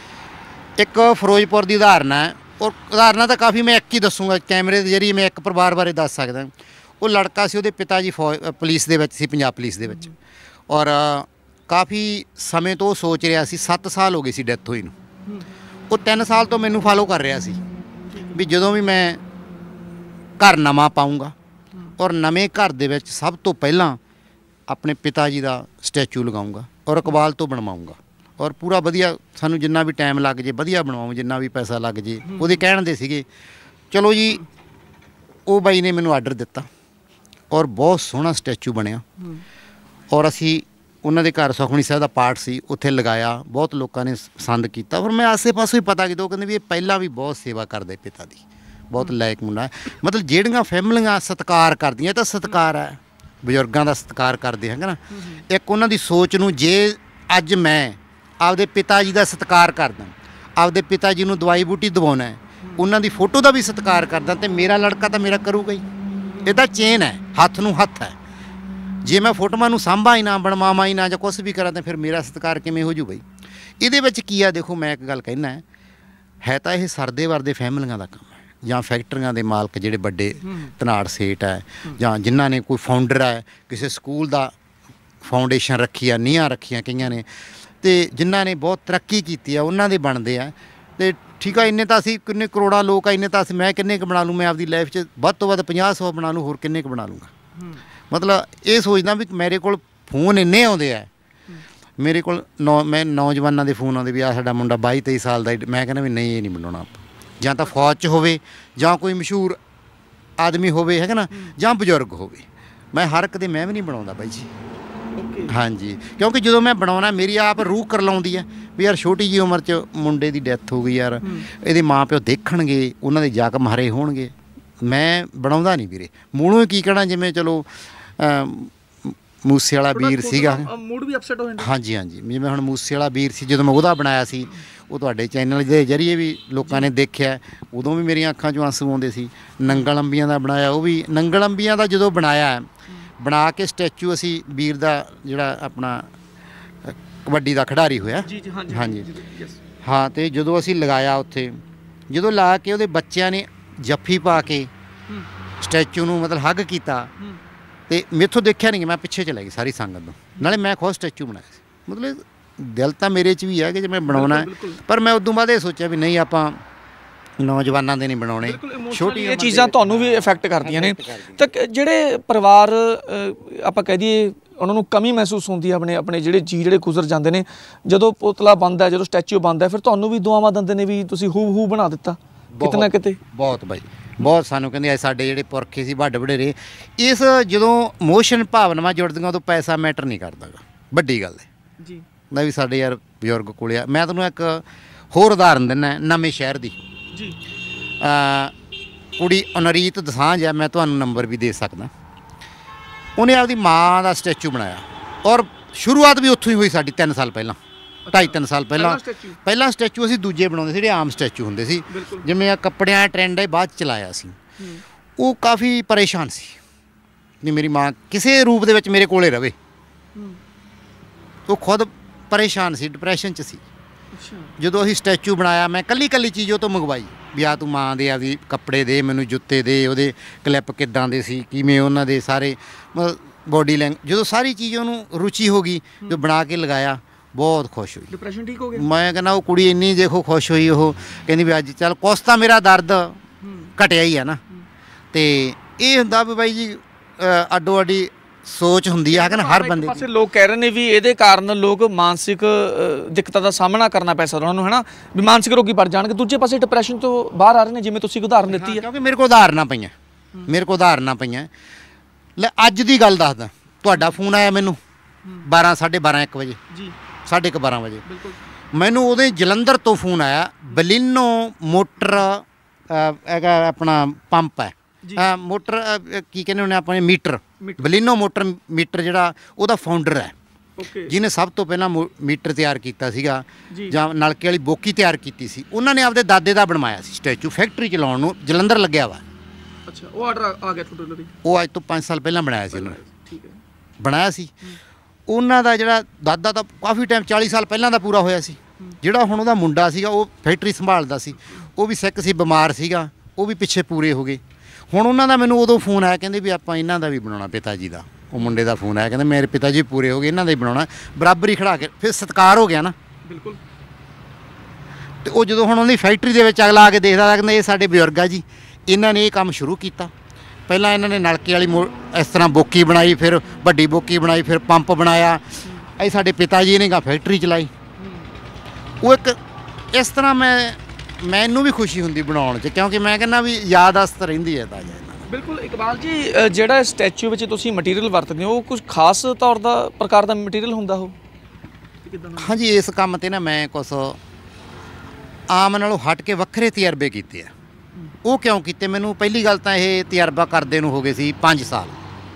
ਇੱਕ ਫਿਰੋਜ਼ਪੁਰ ਦੀ ਉਦਾਹਰਨ ਹੈ, ਔਰ ਉਦਾਹਰਨਾਂ ਤਾਂ ਕਾਫੀ, ਮੈਂ ਇੱਕ ਹੀ ਦੱਸੂਗਾ ਕੈਮਰੇ ਦੇ ਜ਼ਰੀਏ। ਮੈਂ ਇੱਕ ਪਰਿਵਾਰ ਬਾਰੇ ਦੱਸ ਸਕਦਾ। ਉਹ ਲੜਕਾ ਸੀ, ਉਹਦੇ ਪਿਤਾ ਜੀ ਪੁਲਿਸ ਦੇ ਵਿੱਚ ਸੀ, ਪੰਜਾਬ ਪੁਲਿਸ ਦੇ ਵਿੱਚ, ਔਰ ਕਾਫੀ ਸਮੇਂ ਤੋਂ ਉਹ ਸੋਚ ਰਿਹਾ ਸੀ, 7 ਸਾਲ ਹੋ ਗਏ ਸੀ ਡੈਥ ਹੋਈ ਨੂੰ। ਉਹ 3 ਸਾਲ ਤੋਂ ਮੈਨੂੰ ਫਾਲੋ ਕਰ ਰਿਹਾ ਸੀ ਵੀ ਜਦੋਂ ਵੀ ਮੈਂ ਘਰ ਨਵਾਂ ਪਾਊਂਗਾ, ਔਰ ਨਵੇਂ ਘਰ ਦੇ ਵਿੱਚ ਸਭ ਤੋਂ ਪਹਿਲਾਂ ਆਪਣੇ ਪਿਤਾ ਜੀ ਦਾ ਸਟੈਚੂ ਲਗਾਊਂਗਾ, ਔਰ ਇਕਬਾਲ ਤੋਂ ਬਣਵਾਊਂਗਾ, ਔਰ ਪੂਰਾ ਵਧੀਆ, ਸਾਨੂੰ ਜਿੰਨਾ ਵੀ ਟਾਈਮ ਲੱਗ ਜੇ ਵਧੀਆ ਬਣਵਾਉਂ, ਜਿੰਨਾ ਵੀ ਪੈਸਾ ਲੱਗ ਜੇ। ਉਹਦੇ ਕਹਿਣ ਦੇ ਸੀਗੇ। ਚਲੋ ਜੀ, ਉਹ ਬਾਈ ਨੇ ਮੈਨੂੰ ਆਰਡਰ ਦਿੱਤਾ, ਔਰ ਬਹੁਤ ਸੋਹਣਾ ਸਟੈਚੂ ਬਣਿਆ। ਔਰ ਅਸੀਂ ਉਹਨਾਂ ਦੇ ਘਰ ਸੁਖਮਨੀ ਸਾਹਿਬ ਦਾ ਪਾਠ ਸੀ, ਉੱਥੇ ਲਗਾਇਆ, ਬਹੁਤ ਲੋਕਾਂ ਨੇ ਪਸੰਦ ਕੀਤਾ। ਔਰ ਮੈਂ ਆਸੇ ਪਾਸੇ ਹੀ ਪਤਾ ਕੀਤਾ, ਉਹ ਕਹਿੰਦੇ ਵੀ ਇਹ ਪਹਿਲਾਂ ਵੀ ਬਹੁਤ ਸੇਵਾ ਕਰਦੇ ਪਿਤਾ ਦੀ, ਬਹੁਤ ਲਾਇਕ ਮੁੰਡਾ ਹੈ। ਮਤਲਬ ਜਿਹੜੀਆਂ ਫੈਮਲੀਆਂ ਸਤਿਕਾਰ ਕਰਦੀਆਂ, ਤਾਂ ਸਤਿਕਾਰ ਹੈ, ਬਜ਼ੁਰਗਾਂ ਦਾ ਸਤਿਕਾਰ ਕਰਦੇ ਹੈਗੇ ਨਾ। ਇੱਕ ਉਹਨਾਂ ਦੀ ਸੋਚ ਨੂੰ, ਜੇ ਅੱਜ ਮੈਂ ਆਪਦੇ ਪਿਤਾ ਜੀ ਦਾ ਸਤਿਕਾਰ ਕਰਦਾ, ਆਪਦੇ ਪਿਤਾ ਜੀ ਨੂੰ ਦਵਾਈ ਬੂਟੀ ਦਵਾਉਣਾ, ਉਹਨਾਂ ਦੀ ਫੋਟੋ ਦਾ ਵੀ ਸਤਿਕਾਰ ਕਰਦਾ, ਅਤੇ ਮੇਰਾ ਲੜਕਾ ਤਾਂ ਮੇਰਾ ਕਰੂਗਾ ਹੀ। ਇਹਦਾ ਚੇਨ ਹੈ, ਹੱਥ ਨੂੰ ਹੱਥ ਹੈ। ਜੇ ਮੈਂ ਫੋਟੋਆਂ ਨੂੰ ਸਾਂਭਾਂ ਹੀ ਨਾ, ਬਣਵਾਵਾਂ ਹੀ ਨਾ, ਜਾਂ ਕੁਛ ਵੀ ਕਰਾਂ, ਤਾਂ ਫਿਰ ਮੇਰਾ ਸਤਿਕਾਰ ਕਿਵੇਂ ਹੋ ਜੂ ਬਈ? ਇਹਦੇ ਵਿੱਚ ਕੀ ਆ? ਦੇਖੋ, ਮੈਂ ਇੱਕ ਗੱਲ ਕਹਿਣਾ ਹੈ ਤਾਂ ਇਹ ਸਰਦੇ ਵਰਦੇ ਫੈਮਲੀਆਂ ਦਾ ਕੰਮ ਹੈ, ਜਾਂ ਫੈਕਟਰੀਆਂ ਦੇ ਮਾਲਕ ਜਿਹੜੇ ਵੱਡੇ ਧਨਾੜ ਸੇਠ ਹੈ, ਜਾਂ ਜਿਨ੍ਹਾਂ ਨੇ ਕੋਈ ਫਾਊਂਡਰ ਹੈ, ਕਿਸੇ ਸਕੂਲ ਦਾ ਫਾਊਂਡੇਸ਼ਨ ਰੱਖੀ ਆ, ਨੀਹਾਂ ਰੱਖੀਆਂ ਕਈਆਂ ਨੇ, ਅਤੇ ਜਿਨ੍ਹਾਂ ਨੇ ਬਹੁਤ ਤਰੱਕੀ ਕੀਤੀ ਆ, ਉਹਨਾਂ ਦੇ ਬਣਦੇ ਆ। ਅਤੇ ਠੀਕ ਆ, ਇੰਨੇ ਤਾਂ ਅਸੀਂ ਕਿੰਨੇ ਕਰੋੜਾਂ ਲੋਕ ਆ, ਇੰਨੇ ਤਾਂ ਮੈਂ ਕਿੰਨੇ ਕੁ ਬਣਾ ਲੂੰ? ਮੈਂ ਆਪਦੀ ਲਾਈਫ 'ਚ ਵੱਧ ਤੋਂ ਵੱਧ 50-100 ਬਣਾ ਲੂੰ, ਹੋਰ ਕਿੰਨੇ ਕੁ ਬਣਾ ਲੂੰਗਾ? ਮਤਲਬ ਇਹ ਸੋਚਦਾ ਵੀ ਮੇਰੇ ਕੋਲ ਫੋਨ ਇੰਨੇ ਆਉਂਦੇ ਆ, ਮੇਰੇ ਕੋਲ ਮੈਂ ਨੌਜਵਾਨਾਂ ਦੇ ਫੋਨ ਆਉਂਦੇ ਵੀ ਆ ਸਾਡਾ ਮੁੰਡਾ 22-23 ਸਾਲ ਦਾ। ਮੈਂ ਕਹਿੰਦਾ ਵੀ ਨਹੀਂ, ਇਹ ਨਹੀਂ ਬਣਾਉਣਾ ਆਪਾਂ। ਜਾਂ ਤਾਂ ਫੌਜ 'ਚ ਹੋਵੇ, ਜਾਂ ਕੋਈ ਮਸ਼ਹੂਰ ਆਦਮੀ ਹੋਵੇ, ਹੈਗਾ ਨਾ, ਜਾਂ ਬਜ਼ੁਰਗ ਹੋਵੇ। ਮੈਂ ਹਰ ਇੱਕ ਦੇ ਮੈਂ ਵੀ ਨਹੀਂ ਬਣਾਉਂਦਾ ਬਾਈ ਜੀ। ਹਾਂਜੀ, ਕਿਉਂਕਿ ਜਦੋਂ ਮੈਂ ਬਣਾਉਣਾ, ਮੇਰੀ ਆਪ ਰੂਹ ਕਰਲਾਉਂਦੀ ਹੈ ਵੀ ਯਾਰ ਛੋਟੀ ਜਿਹੀ ਉਮਰ 'ਚ ਮੁੰਡੇ ਦੀ ਡੈਥ ਹੋ ਗਈ ਯਾਰ, ਇਹਦੇ ਮਾਂ ਪਿਓ ਦੇਖਣਗੇ, ਉਹਨਾਂ ਦੇ ਜ਼ਖਮ ਹਰੇ ਹੋਣਗੇ। ਮੈਂ ਬਣਾਉਂਦਾ ਨਹੀਂ ਵੀਰੇ। ਮੂਹਰੋਂ ਕੀ ਕਹਿਣਾ, ਜਿਵੇਂ ਚਲੋ ਮੂਸੇ ਵਾਲਾ ਵੀਰ ਸੀਗਾ, ਮੂਡ ਵੀ ਅਪਸੈਟ ਹੋ ਜਾਂਦਾ। ਹਾਂਜੀ ਹਾਂਜੀ, ਜਿਵੇਂ ਹੁਣ ਮੂਸੇ ਵਾਲਾ ਵੀਰ ਸੀ, ਜਦੋਂ ਮੈਂ ਉਹਦਾ ਬਣਾਇਆ ਸੀ, ਉਹ ਤੁਹਾਡੇ ਚੈਨਲ ਦੇ ਜ਼ਰੀਏ ਵੀ ਲੋਕਾਂ ਨੇ ਦੇਖਿਆ, ਉਦੋਂ ਵੀ ਮੇਰੀਆਂ ਅੱਖਾਂ 'ਚੋਂ ਆਂਸੂ ਆਉਂਦੇ ਸੀ। ਨੰਗਲ ਅੰਬੀਆਂ ਦਾ ਬਣਾਇਆ, ਉਹ ਵੀ ਨੰਗਲ ਅੰਬੀਆਂ ਦਾ ਜਦੋਂ ਬਣਾਇਆ, ਬਣਾ ਕੇ ਸਟੈਚੂ ਅਸੀਂ ਵੀਰ ਦਾ ਜਿਹੜਾ ਆਪਣਾ ਕਬੱਡੀ ਦਾ ਖਿਡਾਰੀ ਹੋਇਆ, ਹਾਂਜੀ ਹਾਂ, ਅਤੇ ਜਦੋਂ ਅਸੀਂ ਲਗਾਇਆ ਉੱਥੇ, ਜਦੋਂ ਲਾ ਕੇ ਉਹਦੇ ਬੱਚਿਆਂ ਨੇ ਜੱਫੀ ਪਾ ਕੇ ਸਟੈਚੂ ਨੂੰ ਮਤਲਬ ਹੱਗ ਕੀਤਾ, ਅਤੇ ਮੈਥੋਂ ਦੇਖਿਆ ਨਹੀਂ, ਮੈਂ ਪਿੱਛੇ ਚਲਾ ਗਈ ਸਾਰੀ ਸੰਗਤ ਨੂੰ। ਨਾਲੇ ਮੈਂ ਖੁਦ ਸਟੈਚੂ ਬਣਾਇਆ ਸੀ। ਮਤਲਬ ਦਿਲ ਤਾਂ ਮੇਰੇ 'ਚ ਵੀ ਹੈ ਕਿ ਜੇ ਮੈਂ ਬਣਾਉਣਾ, ਪਰ ਮੈਂ ਉਦੋਂ ਬਾਅਦ ਇਹ ਸੋਚਿਆ ਵੀ ਨਹੀਂ, ਆਪਾਂ ਨੌਜਵਾਨਾਂ ਦੇ ਨਹੀਂ ਬਣਾਉਣੇ। ਛੋਟੀ ਇਹ ਚੀਜ਼ਾਂ ਤੁਹਾਨੂੰ ਵੀ ਇਫੈਕਟ ਕਰਦੀਆਂ ਨੇ। ਤਾਂ ਜਿਹੜੇ ਪਰਿਵਾਰ ਆਪਾਂ ਕਹਿ ਦਈਏ ਉਹਨਾਂ ਨੂੰ ਕਮੀ ਮਹਿਸੂਸ ਹੁੰਦੀ ਹੈ, ਆਪਣੇ ਜਿਹੜੇ ਗੁਜ਼ਰ ਜਾਂਦੇ ਨੇ, ਜਦੋਂ ਪੁਤਲਾ ਬਣਦਾ, ਜਦੋਂ ਸਟੈਚੂ ਬਣਦਾ, ਫਿਰ ਤੁਹਾਨੂੰ ਵੀ ਦੁਆਵਾਂ ਦਿੰਦੇ ਨੇ ਵੀ ਤੁਸੀਂ ਹੂ ਬਣਾ ਦਿੱਤਾ ਕਿਤੇ ਨਾ ਕਿਤੇ? ਬਹੁਤ ਬਾਈ, ਬਹੁਤ ਸਾਨੂੰ ਕਹਿੰਦੇ ਸਾਡੇ ਜਿਹੜੇ ਪੁਰਖੇ ਸੀ, ਵੱਡ ਵਡੇਰੇ, ਇਸ ਜਦੋਂ ਮੋਸ਼ਨ ਭਾਵਨਾਵਾਂ ਜੁੜਦੀਆਂ ਉਦੋਂ ਪੈਸਾ ਮੈਟਰ ਨਹੀਂ ਕਰਦਾ ਗਾ। ਵੱਡੀ ਗੱਲ ਹੈ ਜੀ, ਮੈਂ ਵੀ ਸਾਡੇ ਯਾਰ ਬਜ਼ੁਰਗ ਕੋਲ ਆ। ਮੈਂ ਤੁਹਾਨੂੰ ਇੱਕ ਹੋਰ ਉਦਾਹਰਨ ਦਿੰਦਾ, ਨਵੇਂ ਸ਼ਹਿਰ ਦੀ ਜੀ। ਕੁੜੀ ਅਨਰੀਤ ਦਸਾਂਝ ਹੈ, ਮੈਂ ਤੁਹਾਨੂੰ ਨੰਬਰ ਵੀ ਦੇ ਸਕਦਾ। ਉਹਨੇ ਆਪਦੀ ਮਾਂ ਦਾ ਸਟੈਚੂ ਬਣਾਇਆ, ਔਰ ਸ਼ੁਰੂਆਤ ਵੀ ਉੱਥੋਂ ਹੀ ਹੋਈ ਸਾਡੀ 3 ਸਾਲ ਪਹਿਲਾਂ, 2.5-3 ਸਾਲ ਪਹਿਲਾਂ ਸਟੈਚੂ ਅਸੀਂ ਦੂਜੇ ਬਣਾਉਂਦੇ ਸੀ, ਜਿਹੜੇ ਆਮ ਸਟੈਚੂ ਹੁੰਦੇ ਸੀ, ਜਿਵੇਂ ਆ ਕੱਪੜਿਆਂ ਦਾ ਟਰੈਂਡ ਹੈ, ਬਾਅਦ 'ਚ ਚਲਾਇਆ ਸੀ। ਉਹ ਕਾਫੀ ਪਰੇਸ਼ਾਨ ਸੀ, ਵੀ ਮੇਰੀ ਮਾਂ ਕਿਸੇ ਰੂਪ ਦੇ ਵਿੱਚ ਮੇਰੇ ਕੋਲੇ ਰਵੇ। ਉਹ ਖੁਦ ਪਰੇਸ਼ਾਨ ਸੀ, ਡਿਪਰੈਸ਼ਨ 'ਚ ਸੀ। ਜਦੋਂ ਅਸੀਂ ਸਟੈਚੂ ਬਣਾਇਆ ਮੈਂ ਕੱਲੀ ਚੀਜ਼ ਉਹ ਤੋਂ ਮੰਗਵਾਈ ਵੀ ਆ ਤੂੰ ਮਾਂ ਦੇ ਆਪਦੀ ਕੱਪੜੇ ਦੇ, ਮੈਨੂੰ ਜੁੱਤੇ ਦੇ, ਉਹਦੇ ਕਲਿੱਪ ਕਿੱਦਾਂ ਦੇ ਸੀ, ਕਿਵੇਂ ਉਹਨਾਂ ਦੇ ਸਾਰੇ ਬੋਡੀ ਜਦੋਂ ਸਾਰੀ ਚੀਜ਼ ਉਹਨੂੰ ਰੁਚੀ ਹੋ ਗਈ, ਜੋ ਬਣਾ ਕੇ ਲਗਾਇਆ ਬਹੁਤ ਖੁਸ਼ ਹੋਈ। ਡਿਪਰੈਸ਼ਨ ਠੀਕ ਹੋ ਗਿਆ। ਮੈਂ ਕਹਿੰਦਾ ਉਹ ਕੁੜੀ ਇੰਨੀ ਦੇਖੋ ਖੁਸ਼ ਹੋਈ, ਉਹ ਕਹਿੰਦੀ ਵੀ ਅੱਜ ਚੱਲ ਕੁਛ ਤਾਂ ਮੇਰਾ ਦਰਦ ਘਟਿਆ ਹੀ ਆ ਨਾ। ਤੇ ਇਹ ਹੁੰਦਾ ਵੀ ਬਾਈ ਜੀ ਅੱਡੋ ਅੱਡੀ ਸੋਚ ਹੁੰਦੀ ਆ ਕਿ ਨਾ ਹਰ ਬੰਦੇ ਪਾਸੇ ਲੋਕ ਕਹਿ ਰਹੇ ਨੇ ਵੀ ਇਹਦੇ ਕਾਰਨ ਲੋਕ ਮਾਨਸਿਕ ਦਿੱਕਤਾਂ ਦਾ ਸਾਹਮਣਾ ਕਰਨਾ ਪੈ ਸਕਦਾ ਉਹਨਾਂ ਨੂੰ, ਹੈ ਨਾ, ਵੀ ਮਾਨਸਿਕ ਰੋਗੀ ਬਣ ਜਾਣਗੇ। ਦੂਜੇ ਪਾਸੇ ਡਿਪਰੈਸ਼ਨ ਤੋਂ ਬਾਹਰ ਆ ਰਹੇ ਨੇ, ਜਿਵੇਂ ਤੁਸੀਂ ਉਦਾਹਰਨ ਦਿੱਤੀ ਹੈ। ਕਿਉਂਕਿ ਮੇਰੇ ਕੋਲ ਉਦਾਹਰਨਾਂ ਪਈਆਂ ਲੈ ਅੱਜ ਦੀ ਗੱਲ ਦੱਸਦਾ। ਤੁਹਾਡਾ ਫੋਨ ਆਇਆ ਮੈਨੂੰ 12:30 1 ਵਜੇ ਜੀ, 12:30 ਵਜੇ ਮੈਨੂੰ ਉਹਦੇ ਜਲੰਧਰ ਤੋਂ ਫੋਨ ਆਇਆ। ਬਲੀਨੋ ਮੋਟਰ ਹੈਗਾ ਆਪਣਾ ਪੰਪ ਹੈ, ਮੋਟਰ ਕੀ ਕਹਿੰਦੇ ਹੁੰਦੇ ਆਪਣੇ ਮੀਟਰ, ਬਲੀਨੋ ਮੋਟਰ ਮੀਟਰ ਜਿਹੜਾ ਉਹਦਾ ਫਾਊਂਡਰ ਹੈ, ਜਿਹਨੇ ਸਭ ਤੋਂ ਪਹਿਲਾਂ ਮੀਟਰ ਤਿਆਰ ਕੀਤਾ ਸੀਗਾ ਜਾਂ ਨਲਕੇ ਵਾਲੀ ਬੋਕੀ ਤਿਆਰ ਕੀਤੀ ਸੀ। ਉਹਨਾਂ ਨੇ ਆਪਦੇ ਦਾਦੇ ਦਾ ਬਣਵਾਇਆ ਸੀ ਸਟੈਚੂ, ਫੈਕਟਰੀ 'ਚ ਲਾਉਣ ਨੂੰ ਜਲੰਧਰ ਲੱਗਿਆ ਵਾ। ਅੱਛਾ, ਉਹ ਆਰਡਰ ਆ ਗਿਆ ਤੁਹਾਡੇ ਲਈ? ਉਹ ਅੱਜ ਤੋਂ 5 ਸਾਲ ਪਹਿਲਾਂ ਬਣਾਇਆ ਸੀ ਉਹਨਾਂ ਨੇ। ਠੀਕ ਹੈ, ਬਣਾਇਆ ਸੀ। ਉਹਨਾਂ ਦਾ ਜਿਹੜਾ ਦਾਦਾ ਤਾਂ ਕਾਫੀ ਟਾਈਮ 40 ਸਾਲ ਪਹਿਲਾਂ ਦਾ ਪੂਰਾ ਹੋਇਆ ਸੀ। ਜਿਹੜਾ ਹੁਣ ਉਹਦਾ ਮੁੰਡਾ ਸੀਗਾ ਉਹ ਫੈਕਟਰੀ ਸੰਭਾਲਦਾ ਸੀ, ਉਹ ਵੀ ਸਿੱਕ ਸੀ, ਬਿਮਾਰ ਸੀਗਾ, ਉਹ ਵੀ ਪਿੱਛੇ ਪੂਰੇ ਹੋ ਗਏ। ਹੁਣ ਉਹਨਾਂ ਦਾ ਮੈਨੂੰ ਉਦੋਂ ਫੋਨ ਆਇਆ, ਕਹਿੰਦੇ ਵੀ ਆਪਾਂ ਇਹਨਾਂ ਦਾ ਵੀ ਬਣਾਉਣਾ, ਪਿਤਾ ਜੀ ਦਾ। ਉਹ ਮੁੰਡੇ ਦਾ ਫੋਨ ਆਇਆ, ਕਹਿੰਦੇ ਮੇਰੇ ਪਿਤਾ ਜੀ ਪੂਰੇ ਹੋ ਗਏ, ਇਹਨਾਂ ਦਾ ਹੀ ਬਣਾਉਣਾ। ਬਰਾਬਰ ਹੀ ਖੜਾ ਕੇ ਫਿਰ ਸਤਿਕਾਰ ਹੋ ਗਿਆ ਨਾ। ਬਿਲਕੁਲ। ਤੇ ਉਹ ਜਦੋਂ ਹੁਣ ਉਹਦੀ ਫੈਕਟਰੀ ਦੇ ਵਿੱਚ ਅਗਲਾ ਆ ਕੇ ਦੇਖਦਾ, ਕਹਿੰਦਾ ਇਹ ਸਾਡੇ ਬਜ਼ੁਰਗ ਆ ਜੀ, ਇਹਨਾਂ ਨੇ ਇਹ ਕੰਮ ਸ਼ੁਰੂ ਕੀਤਾ। ਪਹਿਲਾਂ ਇਹਨਾਂ ਨੇ ਨਲਕੇ ਵਾਲੀ ਇਸ ਤਰ੍ਹਾਂ ਬੋਕੀ ਬਣਾਈ, ਫਿਰ ਵੱਡੀ ਬੋਕੀ ਬਣਾਈ, ਫਿਰ ਪੰਪ ਬਣਾਇਆ। ਇਹ ਸਾਡੇ ਪਿਤਾ ਜੀ ਨੇ ਫੈਕਟਰੀ ਚਲਾਈ। ਉਹ ਇੱਕ ਇਸ ਤਰ੍ਹਾਂ ਮੈਨੂੰ ਵੀ ਖੁਸ਼ੀ ਹੁੰਦੀ ਬਣਾਉਣ 'ਚ, ਕਿਉਂਕਿ ਮੈਂ ਕਹਿੰਦਾ ਵੀ ਯਾਦਾਸ਼ਤ ਰਹਿੰਦੀ ਹੈ ਤਾਜ਼ਾ। ਬਿਲਕੁਲ ਇਕਬਾਲ ਜੀ, ਜਿਹੜਾ ਸਟੈਚੂ ਵਿੱਚ ਤੁਸੀਂ ਮਟੀਰੀਅਲ ਵਰਤਦੇ ਹੋ ਉਹ ਕੁਝ ਖਾਸ ਤੌਰ ਦਾ ਪ੍ਰਕਾਰ ਦਾ ਮਟੀਰੀਅਲ ਹੁੰਦਾ ਉਹ? ਹਾਂਜੀ, ਇਸ ਕੰਮ 'ਤੇ ਨਾ ਮੈਂ ਕੁਛ ਆਮ ਨਾਲੋਂ ਹਟ ਕੇ ਵੱਖਰੇ ਤਜਰਬੇ ਕੀਤੇ ਆ। ਉਹ ਕਿਉਂ ਕੀਤੇ? ਮੈਨੂੰ ਪਹਿਲੀ ਗੱਲ ਤਾਂ ਇਹ ਤਜਰਬਾ ਕਰਦੇ ਨੂੰ ਹੋ ਗਏ ਸੀ 5 ਸਾਲ।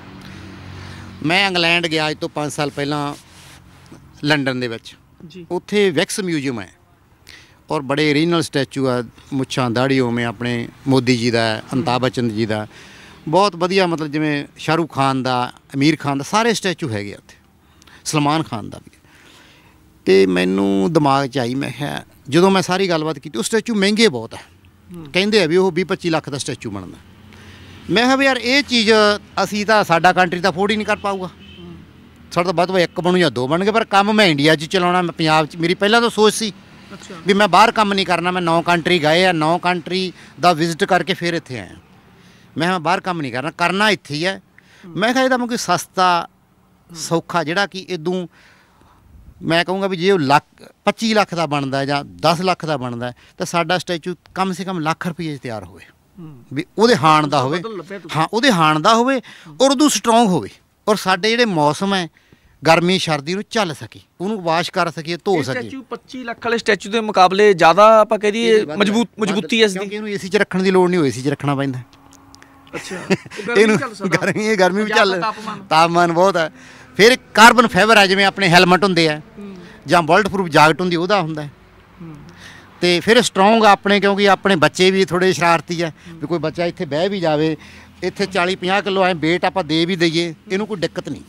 ਮੈਂ ਇੰਗਲੈਂਡ ਗਿਆ ਅੱਜ ਤੋਂ 5 ਸਾਲ ਪਹਿਲਾਂ ਲੰਡਨ ਦੇ ਵਿੱਚ। ਉੱਥੇ ਵੈਕਸ ਮਿਊਜ਼ੀਅਮ ਹੈ ਔਰ ਬੜੇ ਓਰੀਜਨਲ ਸਟੈਚੂ ਆ, ਮੁੱਛਾਂ ਦਾੜੀ ਉਵੇਂ ਆਪਣੇ ਮੋਦੀ ਜੀ ਦਾ, ਅਮਿਤਾਭ ਬੱਚਨ ਜੀ ਦਾ, ਬਹੁਤ ਵਧੀਆ, ਮਤਲਬ ਜਿਵੇਂ ਸ਼ਾਹਰੁਖ ਖਾਨ ਦਾ, ਅਮੀਰ ਖਾਨ ਦਾ, ਸਾਰੇ ਸਟੈਚੂ ਹੈਗੇ ਉੱਥੇ, ਸਲਮਾਨ ਖਾਨ ਦਾ ਵੀ। ਅਤੇ ਮੈਨੂੰ ਦਿਮਾਗ 'ਚ ਆਈ, ਮੈਂ ਕਿਹਾ ਜਦੋਂ ਮੈਂ ਸਾਰੀ ਗੱਲਬਾਤ ਕੀਤੀ, ਉਹ ਸਟੈਚੂ ਮਹਿੰਗੇ ਬਹੁਤ ਹੈ, ਕਹਿੰਦੇ ਆ ਵੀ ਉਹ 20-25 ਲੱਖ ਦਾ ਸਟੈਚੂ ਬਣਦਾ। ਮੈਂ ਕਿਹਾ ਵੀ ਯਾਰ ਇਹ ਚੀਜ਼ ਅਸੀਂ ਤਾਂ, ਸਾਡਾ ਕੰਟਰੀ ਤਾਂ ਅਫੋਰਡ ਹੀ ਨਹੀਂ ਕਰ ਪਾਊਗਾ, ਸਾਡਾ ਤਾਂ ਵੱਧ ਤੋਂ ਵੱਧ 1 ਬਣੂ ਜਾਂ 2 ਬਣ ਗਏ। ਪਰ ਕੰਮ ਮੈਂ ਇੰਡੀਆ 'ਚ ਚਲਾਉਣਾ, ਮੈਂ ਪੰਜਾਬ 'ਚ, ਮੇਰੀ ਪਹਿਲਾਂ ਤੋਂ ਸੋਚ ਸੀ ਵੀ ਮੈਂ ਬਾਹਰ ਕੰਮ ਨਹੀਂ ਕਰਨਾ। ਮੈਂ 9 ਕੰਟਰੀ ਗਏ ਆ, 9 ਕੰਟਰੀ ਦਾ ਵਿਜ਼ਿਟ ਕਰਕੇ ਫਿਰ ਇੱਥੇ ਆਇਆ। ਮੈਂ ਕਿਹਾ ਬਾਹਰ ਕੰਮ ਨਹੀਂ ਕਰਨਾ ਇੱਥੇ ਹੀ ਹੈ। ਮੈਂ ਕਿਹਾ ਇਹਦਾ ਮੈਂ ਕੋਈ ਸਸਤਾ ਸੌਖਾ, ਜਿਹੜਾ ਕਿ ਇਦੋਂ ਮੈਂ ਕਹੂੰਗਾ ਵੀ ਜੇ ਉਹ 25 ਲੱਖ ਦਾ ਬਣਦਾ ਜਾਂ 10 ਲੱਖ ਦਾ ਬਣਦਾ, ਤਾਂ ਸਾਡਾ ਸਟੈਚੂ ਕਮ ਸੇ ਕਮ ਲੱਖ ਰੁਪਏ 'ਚ ਤਿਆਰ ਹੋਵੇ, ਵੀ ਉਹਦੇ ਹਾਣ ਦਾ ਹੋਵੇ। ਹਾਂ, ਉਹਦੇ ਹਾਣ ਦਾ ਹੋਵੇ ਔਰ ਉਦੋਂ ਸਟਰੋਂਗ ਹੋਵੇ, ਔਰ ਸਾਡੇ ਜਿਹੜੇ ਮੌਸਮ ਹੈ ਗਰਮੀ ਸਰਦੀ ਨੂੰ ਚੱਲ ਸਕੇ, ਉਹਨੂੰ ਵਾਸ਼ ਕਰ ਸਕੀਏ, ਧੋ ਸਕੇ। ਸਟੈਚੂ 25 ਲੱਖ ਵਾਲੇ ਸਟੈਚੂ ਦੇ ਮੁਕਾਬਲੇ ਜ਼ਿਆਦਾ ਆਪਾਂ ਕਹਿ ਦਈਏ ਮਜ਼ਬੂਤੀ ਹੈ ਇਸਦੀ, ਕਿਉਂਕਿ ਇਹਨੂੰ ਏਸੀ 'ਚ ਰੱਖਣ ਦੀ ਲੋੜ ਨਹੀਂ, ਏਸੀ 'ਚ ਰੱਖਣਾ ਪੈਂਦਾ। ਅੱਛਾ, ਇਹਨੂੰ ਗਰਮੀ ਵੀ ਚੱਲ, ਤਾਪਮਾਨ ਬਹੁਤ ਹੈ। ਫਿਰ ਕਾਰਬਨ ਫਾਈਬਰ ਹੈ, ਜਿਵੇਂ ਆਪਣੇ ਹੈਲਮਟ ਹੁੰਦੇ ਆ ਜਾਂ ਬੁਲਟ ਪ੍ਰੂਫ ਜਾਕਟ ਹੁੰਦੀ, ਉਹਦਾ ਹੁੰਦਾ। ਅਤੇ ਫਿਰ ਸਟਰੋਂਗ ਆਪਣੇ, ਕਿਉਂਕਿ ਆਪਣੇ ਬੱਚੇ ਵੀ ਥੋੜ੍ਹੇ ਸ਼ਰਾਰਤੀ ਹੈ, ਵੀ ਕੋਈ ਬੱਚਾ ਇੱਥੇ ਬਹਿ ਵੀ ਜਾਵੇ, ਇੱਥੇ 40-50 ਕਿਲੋ ਐ ਵੇਟ ਆਪਾਂ ਦੇ ਵੀ ਦਈਏ, ਇਹਨੂੰ ਕੋਈ ਦਿੱਕਤ ਨਹੀਂ।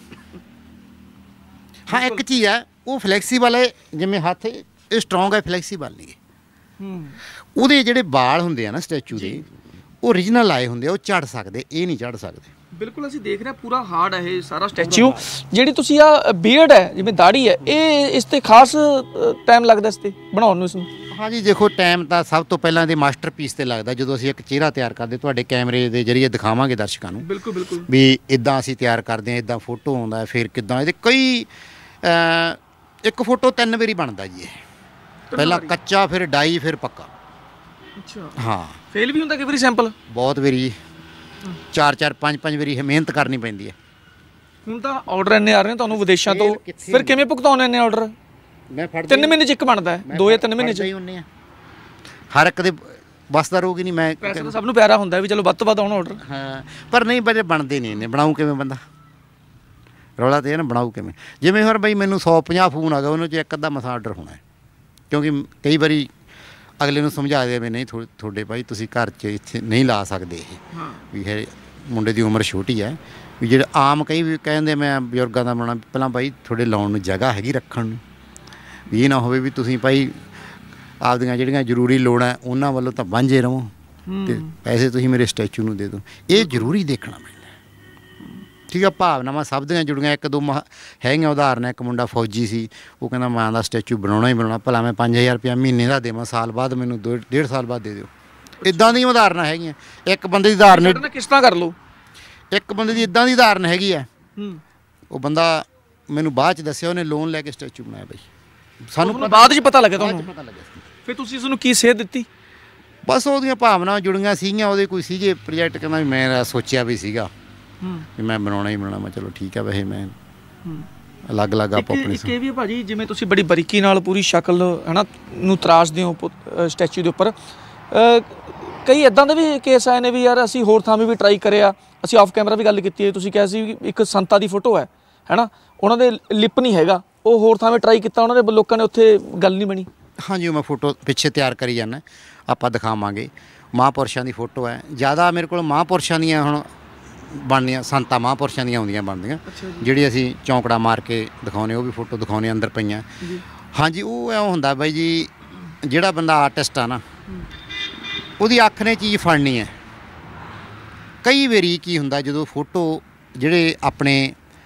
ਹਾਂ, ਇੱਕ ਚੀਜ਼ ਹੈ, ਉਹ ਫਲੈਕਸੀਬਲ ਹੈ, ਜਿਵੇਂ ਹੱਥ ਇਹ ਸਟਰੋਂਗ ਹੈ, ਫਲੈਕਸੀਬਲ ਨਹੀਂ ਹੈ। ਉਹਦੇ ਜਿਹੜੇ ਵਾਲ ਹੁੰਦੇ ਆ ਨਾ ਸਟੈਚੂ ਦੇ, ਉਹ ਓਰੀਜਨਲ ਆਏ ਹੁੰਦੇ ਆ, ਉਹ ਝੜ ਸਕਦੇ, ਇਹ ਨਹੀਂ ਝੜ ਸਕਦੇ। ਬਿਲਕੁਲ, ਅਸੀਂ ਦੇਖ ਰਹੇ ਹਾਂ ਪੂਰਾ ਹਾਰਡ ਹੈ ਇਹ ਸਾਰਾ ਸਟੈਚੂ। ਜਿਹੜੀ ਤੁਸੀਂ ਆ ਬੀਅਰਡ ਹੈ, ਜਿਵੇਂ ਦਾੜੀ ਹੈ, ਇਹ ਇਸ 'ਤੇ ਖਾਸ ਟਾਈਮ ਲੱਗਦਾ ਇਸ 'ਤੇ ਬਣਾਉਣ ਨੂੰ, ਇਸਨੂੰ? ਹਾਂਜੀ, ਦੇਖੋ ਟਾਈਮ ਤਾਂ ਸਭ ਤੋਂ ਪਹਿਲਾਂ ਇਹਦੇ ਮਾਸਟਰਪੀਸ 'ਤੇ ਲੱਗਦਾ। ਜਦੋਂ ਅਸੀਂ ਇੱਕ ਚਿਹਰਾ ਤਿਆਰ ਕਰਦੇ, ਤੁਹਾਡੇ ਕੈਮਰੇ ਦੇ ਜ਼ਰੀਏ ਦਿਖਾਵਾਂਗੇ ਦਰਸ਼ਕਾਂ ਨੂੰ। ਬਿਲਕੁਲ ਬਿਲਕੁਲ, ਵੀ ਇੱਦਾਂ ਅਸੀਂ ਤਿਆਰ ਕਰਦੇ ਹਾਂ, ਇੱਦਾਂ ਫੋਟੋ ਆਉਂਦਾ, ਫਿਰ ਕਿੱਦਾਂ ਇਹਦੇ ਕਈ ਇੱਕ ਫੋਟੋ 3 ਵਾਰੀ ਬਣਦਾ ਜੀ ਇਹ। ਪਹਿਲਾਂ ਕੱਚਾ, ਫਿਰ ਡਾਈ, ਫਿਰ ਪੱਕਾ। ਅੱਛਾ, ਹਾਂ। ਫੇਲ ਵੀ ਹੁੰਦਾ ਕਈ ਵਾਰੀ ਸੈਂਪਲ? ਬਹੁਤ ਵਾਰੀ, 4-4 5-5 ਵਾਰੀ ਮਿਹਨਤ ਕਰਨੀ ਪੈਂਦੀ ਹੈ। ਹੁਣ ਤਾਂ ਆਰਡਰ ਇੰਨੇ ਆ ਰਹੇ ਨੇ ਤੁਹਾਨੂੰ ਵਿਦੇਸ਼ਾਂ ਤੋਂ, ਫਿਰ ਕਿਵੇਂ ਭੁਗਤਾਉਂਦੇ ਨੇ ਆਰਡਰ? ਮੈਂ 3 ਮਹੀਨੇ 'ਚ ਇੱਕ ਬਣਦਾ, 2 ਜਾਂ 3 ਮਹੀਨੇ 'ਚ ਹਰ ਇੱਕ ਦੇ ਬਸ ਦਾ ਰੋਗ ਹੀ ਨਹੀਂ। ਮੈਂ ਪੈਸਾ ਤਾਂ ਸਭ ਨੂੰ ਪਿਆਰਾ ਹੁੰਦਾ ਵੀ ਚਲੋ ਵੱਧ ਤੋਂ ਵੱਧ ਆਉਣ ਆਰਡਰ। ਹਾਂ, ਪਰ ਨਹੀਂ ਬੜੇ ਬਣਦੇ ਨਹੀਂ ਇੰਨੇ। ਬਣਾਊ ਕਿਵੇਂ ਬੰਦਾ? ਰੌਲਾ ਤਾਂ ਇਹ ਨਾ, ਬਣਾਊ ਕਿਵੇਂ? ਜਿਵੇਂ ਹੁਣ ਬਈ ਮੈਨੂੰ 150 ਫੋਨ ਆ ਗਿਆ, ਉਹਨਾਂ 'ਚ ਇੱਕ ਅੱਧਾ ਮਸਾ ਆਰਡਰ ਹੋਣਾ, ਕਿਉਂਕਿ ਕਈ ਵਾਰੀ ਅਗਲੇ ਨੂੰ ਸਮਝਾ ਦੇ ਵੀ ਨਹੀਂ ਤੁਹਾਡੇ ਭਾਈ ਤੁਸੀਂ ਘਰ 'ਚ ਇੱਥੇ ਨਹੀਂ ਲਾ ਸਕਦੇ, ਇਹ ਵੀ ਹੈ ਮੁੰਡੇ ਦੀ ਉਮਰ ਛੋਟੀ ਹੈ, ਵੀ ਜਿਹੜੇ ਆਮ ਕਈ ਵੀ ਕਹਿੰਦੇ ਮੈਂ ਬਜ਼ੁਰਗਾਂ ਦਾ ਬਣਾਉਣਾ, ਪਹਿਲਾਂ ਬਾਈ ਤੁਹਾਡੇ ਲਾਉਣ ਨੂੰ ਜਗ੍ਹਾ ਹੈਗੀ ਰੱਖਣ ਨੂੰ, ਵੀ ਇਹ ਨਾ ਹੋਵੇ ਵੀ ਤੁਸੀਂ ਭਾਈ ਆਪਦੀਆਂ ਜਿਹੜੀਆਂ ਜ਼ਰੂਰੀ ਲੋੜਾਂ ਉਹਨਾਂ ਵੱਲੋਂ ਤਾਂ ਵਾਂਝੇ ਰਹੋ ਅਤੇ ਪੈਸੇ ਤੁਸੀਂ ਮੇਰੇ ਸਟੈਚੂ ਨੂੰ ਦੇ ਦਿਓ। ਇਹ ਜ਼ਰੂਰੀ ਦੇਖਣਾ ਪੈਂਦਾ, ਠੀਕ ਆ। ਭਾਵਨਾਵਾਂ ਸਭ ਦੀਆਂ ਜੁੜੀਆਂ। ਇੱਕ ਦੋ ਹੈਗੀਆਂ ਉਦਾਹਰਨ। ਇੱਕ ਮੁੰਡਾ ਫੌਜੀ ਸੀ, ਉਹ ਕਹਿੰਦਾ ਮਾਂ ਦਾ ਸਟੈਚੂ ਬਣਾਉਣਾ ਹੀ ਬਣਾਉਣਾ, ਭਲਾ ਮੈਂ 5000 ਰੁਪਇਆ ਮਹੀਨੇ ਦਾ ਦੇਵਾਂ, ਸਾਲ ਬਾਅਦ ਮੈਨੂੰ 1.5 ਸਾਲ ਬਾਅਦ ਦੇ ਦਿਓ। ਇੱਦਾਂ ਦੀਆਂ ਉਦਾਹਰਨਾਂ ਹੈਗੀਆਂ। ਇੱਕ ਬੰਦੇ ਦੀ ਉਦਾਹਰਨ ਕਿਸ ਤਰ੍ਹਾਂ ਕਰ ਲਓ, ਇੱਕ ਬੰਦੇ ਦੀ ਇੱਦਾਂ ਦੀ ਉਦਾਹਰਨ ਹੈਗੀ ਹੈ। ਉਹ ਬੰਦਾ ਮੈਨੂੰ ਬਾਅਦ 'ਚ ਦੱਸਿਆ, ਉਹਨੇ ਲੋਨ ਲੈ ਕੇ ਸਟੈਚੂ ਬਣਾਇਆ ਬਈ। ਸਾਨੂੰ ਬਾਅਦ 'ਚ ਪਤਾ ਲੱਗਿਆ ਤੁਹਾਨੂੰ? ਪਤਾ ਲੱਗਿਆ। ਫਿਰ ਤੁਸੀਂ ਉਸ ਨੂੰ ਕੀ ਸੇਧ ਦਿੱਤੀ? ਬਸ ਉਹਦੀਆਂ ਭਾਵਨਾਵਾਂ ਜੁੜੀਆਂ ਸੀਗੀਆਂ। ਉਹਦੇ ਕੋਈ ਸੀਗੇ ਪ੍ਰੋਜੈਕਟ, ਕਹਿੰਦਾ ਵੀ ਮੈਂ ਸੋਚਿਆ ਵੀ ਸੀਗਾ ਵੀ ਮੈਂ ਬਣਾਉਣਾ ਹੀ ਬਣਾਉਣਾ। ਮੈਂ ਚਲੋ ਠੀਕ ਆ। ਵੈਸੇ ਮੈਂ ਅਲੱਗ-ਅਲੱਗ ਆਪੋ ਆਪਣੀ ਇਹ ਵੀ ਭਾਜੀ, ਜਿਵੇਂ ਤੁਸੀਂ ਬੜੀ ਬਰੀਕੀ ਨਾਲ ਪੂਰੀ ਸ਼ਕਲ ਹੈ ਨਾ ਨੂੰ ਤਰਾਸ਼ਦੇ ਹੋ ਸਟੈਚੂ ਦੇ ਉੱਪਰ, ਕਈ ਇੱਦਾਂ ਦੇ ਵੀ ਕੇਸ ਆਏ ਨੇ ਵੀ ਯਾਰ ਅਸੀਂ ਹੋਰ ਥਾਂ ਵੀ ਟਰਾਈ ਕਰਿਆ, ਅਸੀਂ ਆਫ ਕੈਮਰਾ ਵੀ ਗੱਲ ਕੀਤੀ ਹੈ, ਤੁਸੀਂ ਕਿਹਾ ਸੀ ਇੱਕ ਸੰਤਾਂ ਦੀ ਫੋਟੋ ਹੈ ਨਾ, ਉਹਨਾਂ ਦੇ ਲਿਪ ਨਹੀਂ ਹੈਗਾ, ਉਹ ਹੋਰ ਥਾਂ ਵੀ ਟਰਾਈ ਕੀਤਾ, ਉਹਨਾਂ ਦੇ ਲੋਕਾਂ ਨੇ ਉੱਥੇ ਗੱਲ ਨਹੀਂ ਬਣੀ। ਹਾਂਜੀ, ਉਹ ਮੈਂ ਫੋਟੋ ਪਿੱਛੇ ਤਿਆਰ ਕਰੀ ਜਾਂਦਾ, ਆਪਾਂ ਦਿਖਾਵਾਂਗੇ। ਮਹਾਂਪੁਰਸ਼ਾਂ ਦੀ ਫੋਟੋ ਹੈ। ਜ਼ਿਆਦਾ ਮੇਰੇ ਕੋਲ ਮਹਾਂਪੁਰਸ਼ਾਂ ਦੀਆਂ ਹੁਣ ਬਣਦੀਆਂ, ਸੰਤਾਂ ਮਹਾਂਪੁਰਸ਼ਾਂ ਦੀਆਂ ਆਉਂਦੀਆਂ ਬਣਦੀਆਂ, ਜਿਹੜੀ ਅਸੀਂ ਚੌਂਕੜਾ ਮਾਰ ਕੇ ਦਿਖਾਉਂਦੇ, ਉਹ ਵੀ ਫੋਟੋ ਦਿਖਾਉਂਦੇ ਅੰਦਰ ਪਈਆਂ। ਹਾਂਜੀ, ਉਹ ਐਂ ਹੁੰਦਾ ਬਾਈ ਜੀ, ਜਿਹੜਾ ਬੰਦਾ ਆਰਟਿਸਟ ਆ ਨਾ, ਉਹਦੀ ਅੱਖ ਨੇ ਚੀਜ਼ ਫੜਨੀ ਹੈ। ਕਈ ਵਾਰੀ ਕੀ ਹੁੰਦਾ, ਜਦੋਂ ਫੋਟੋ ਜਿਹੜੇ ਆਪਣੇ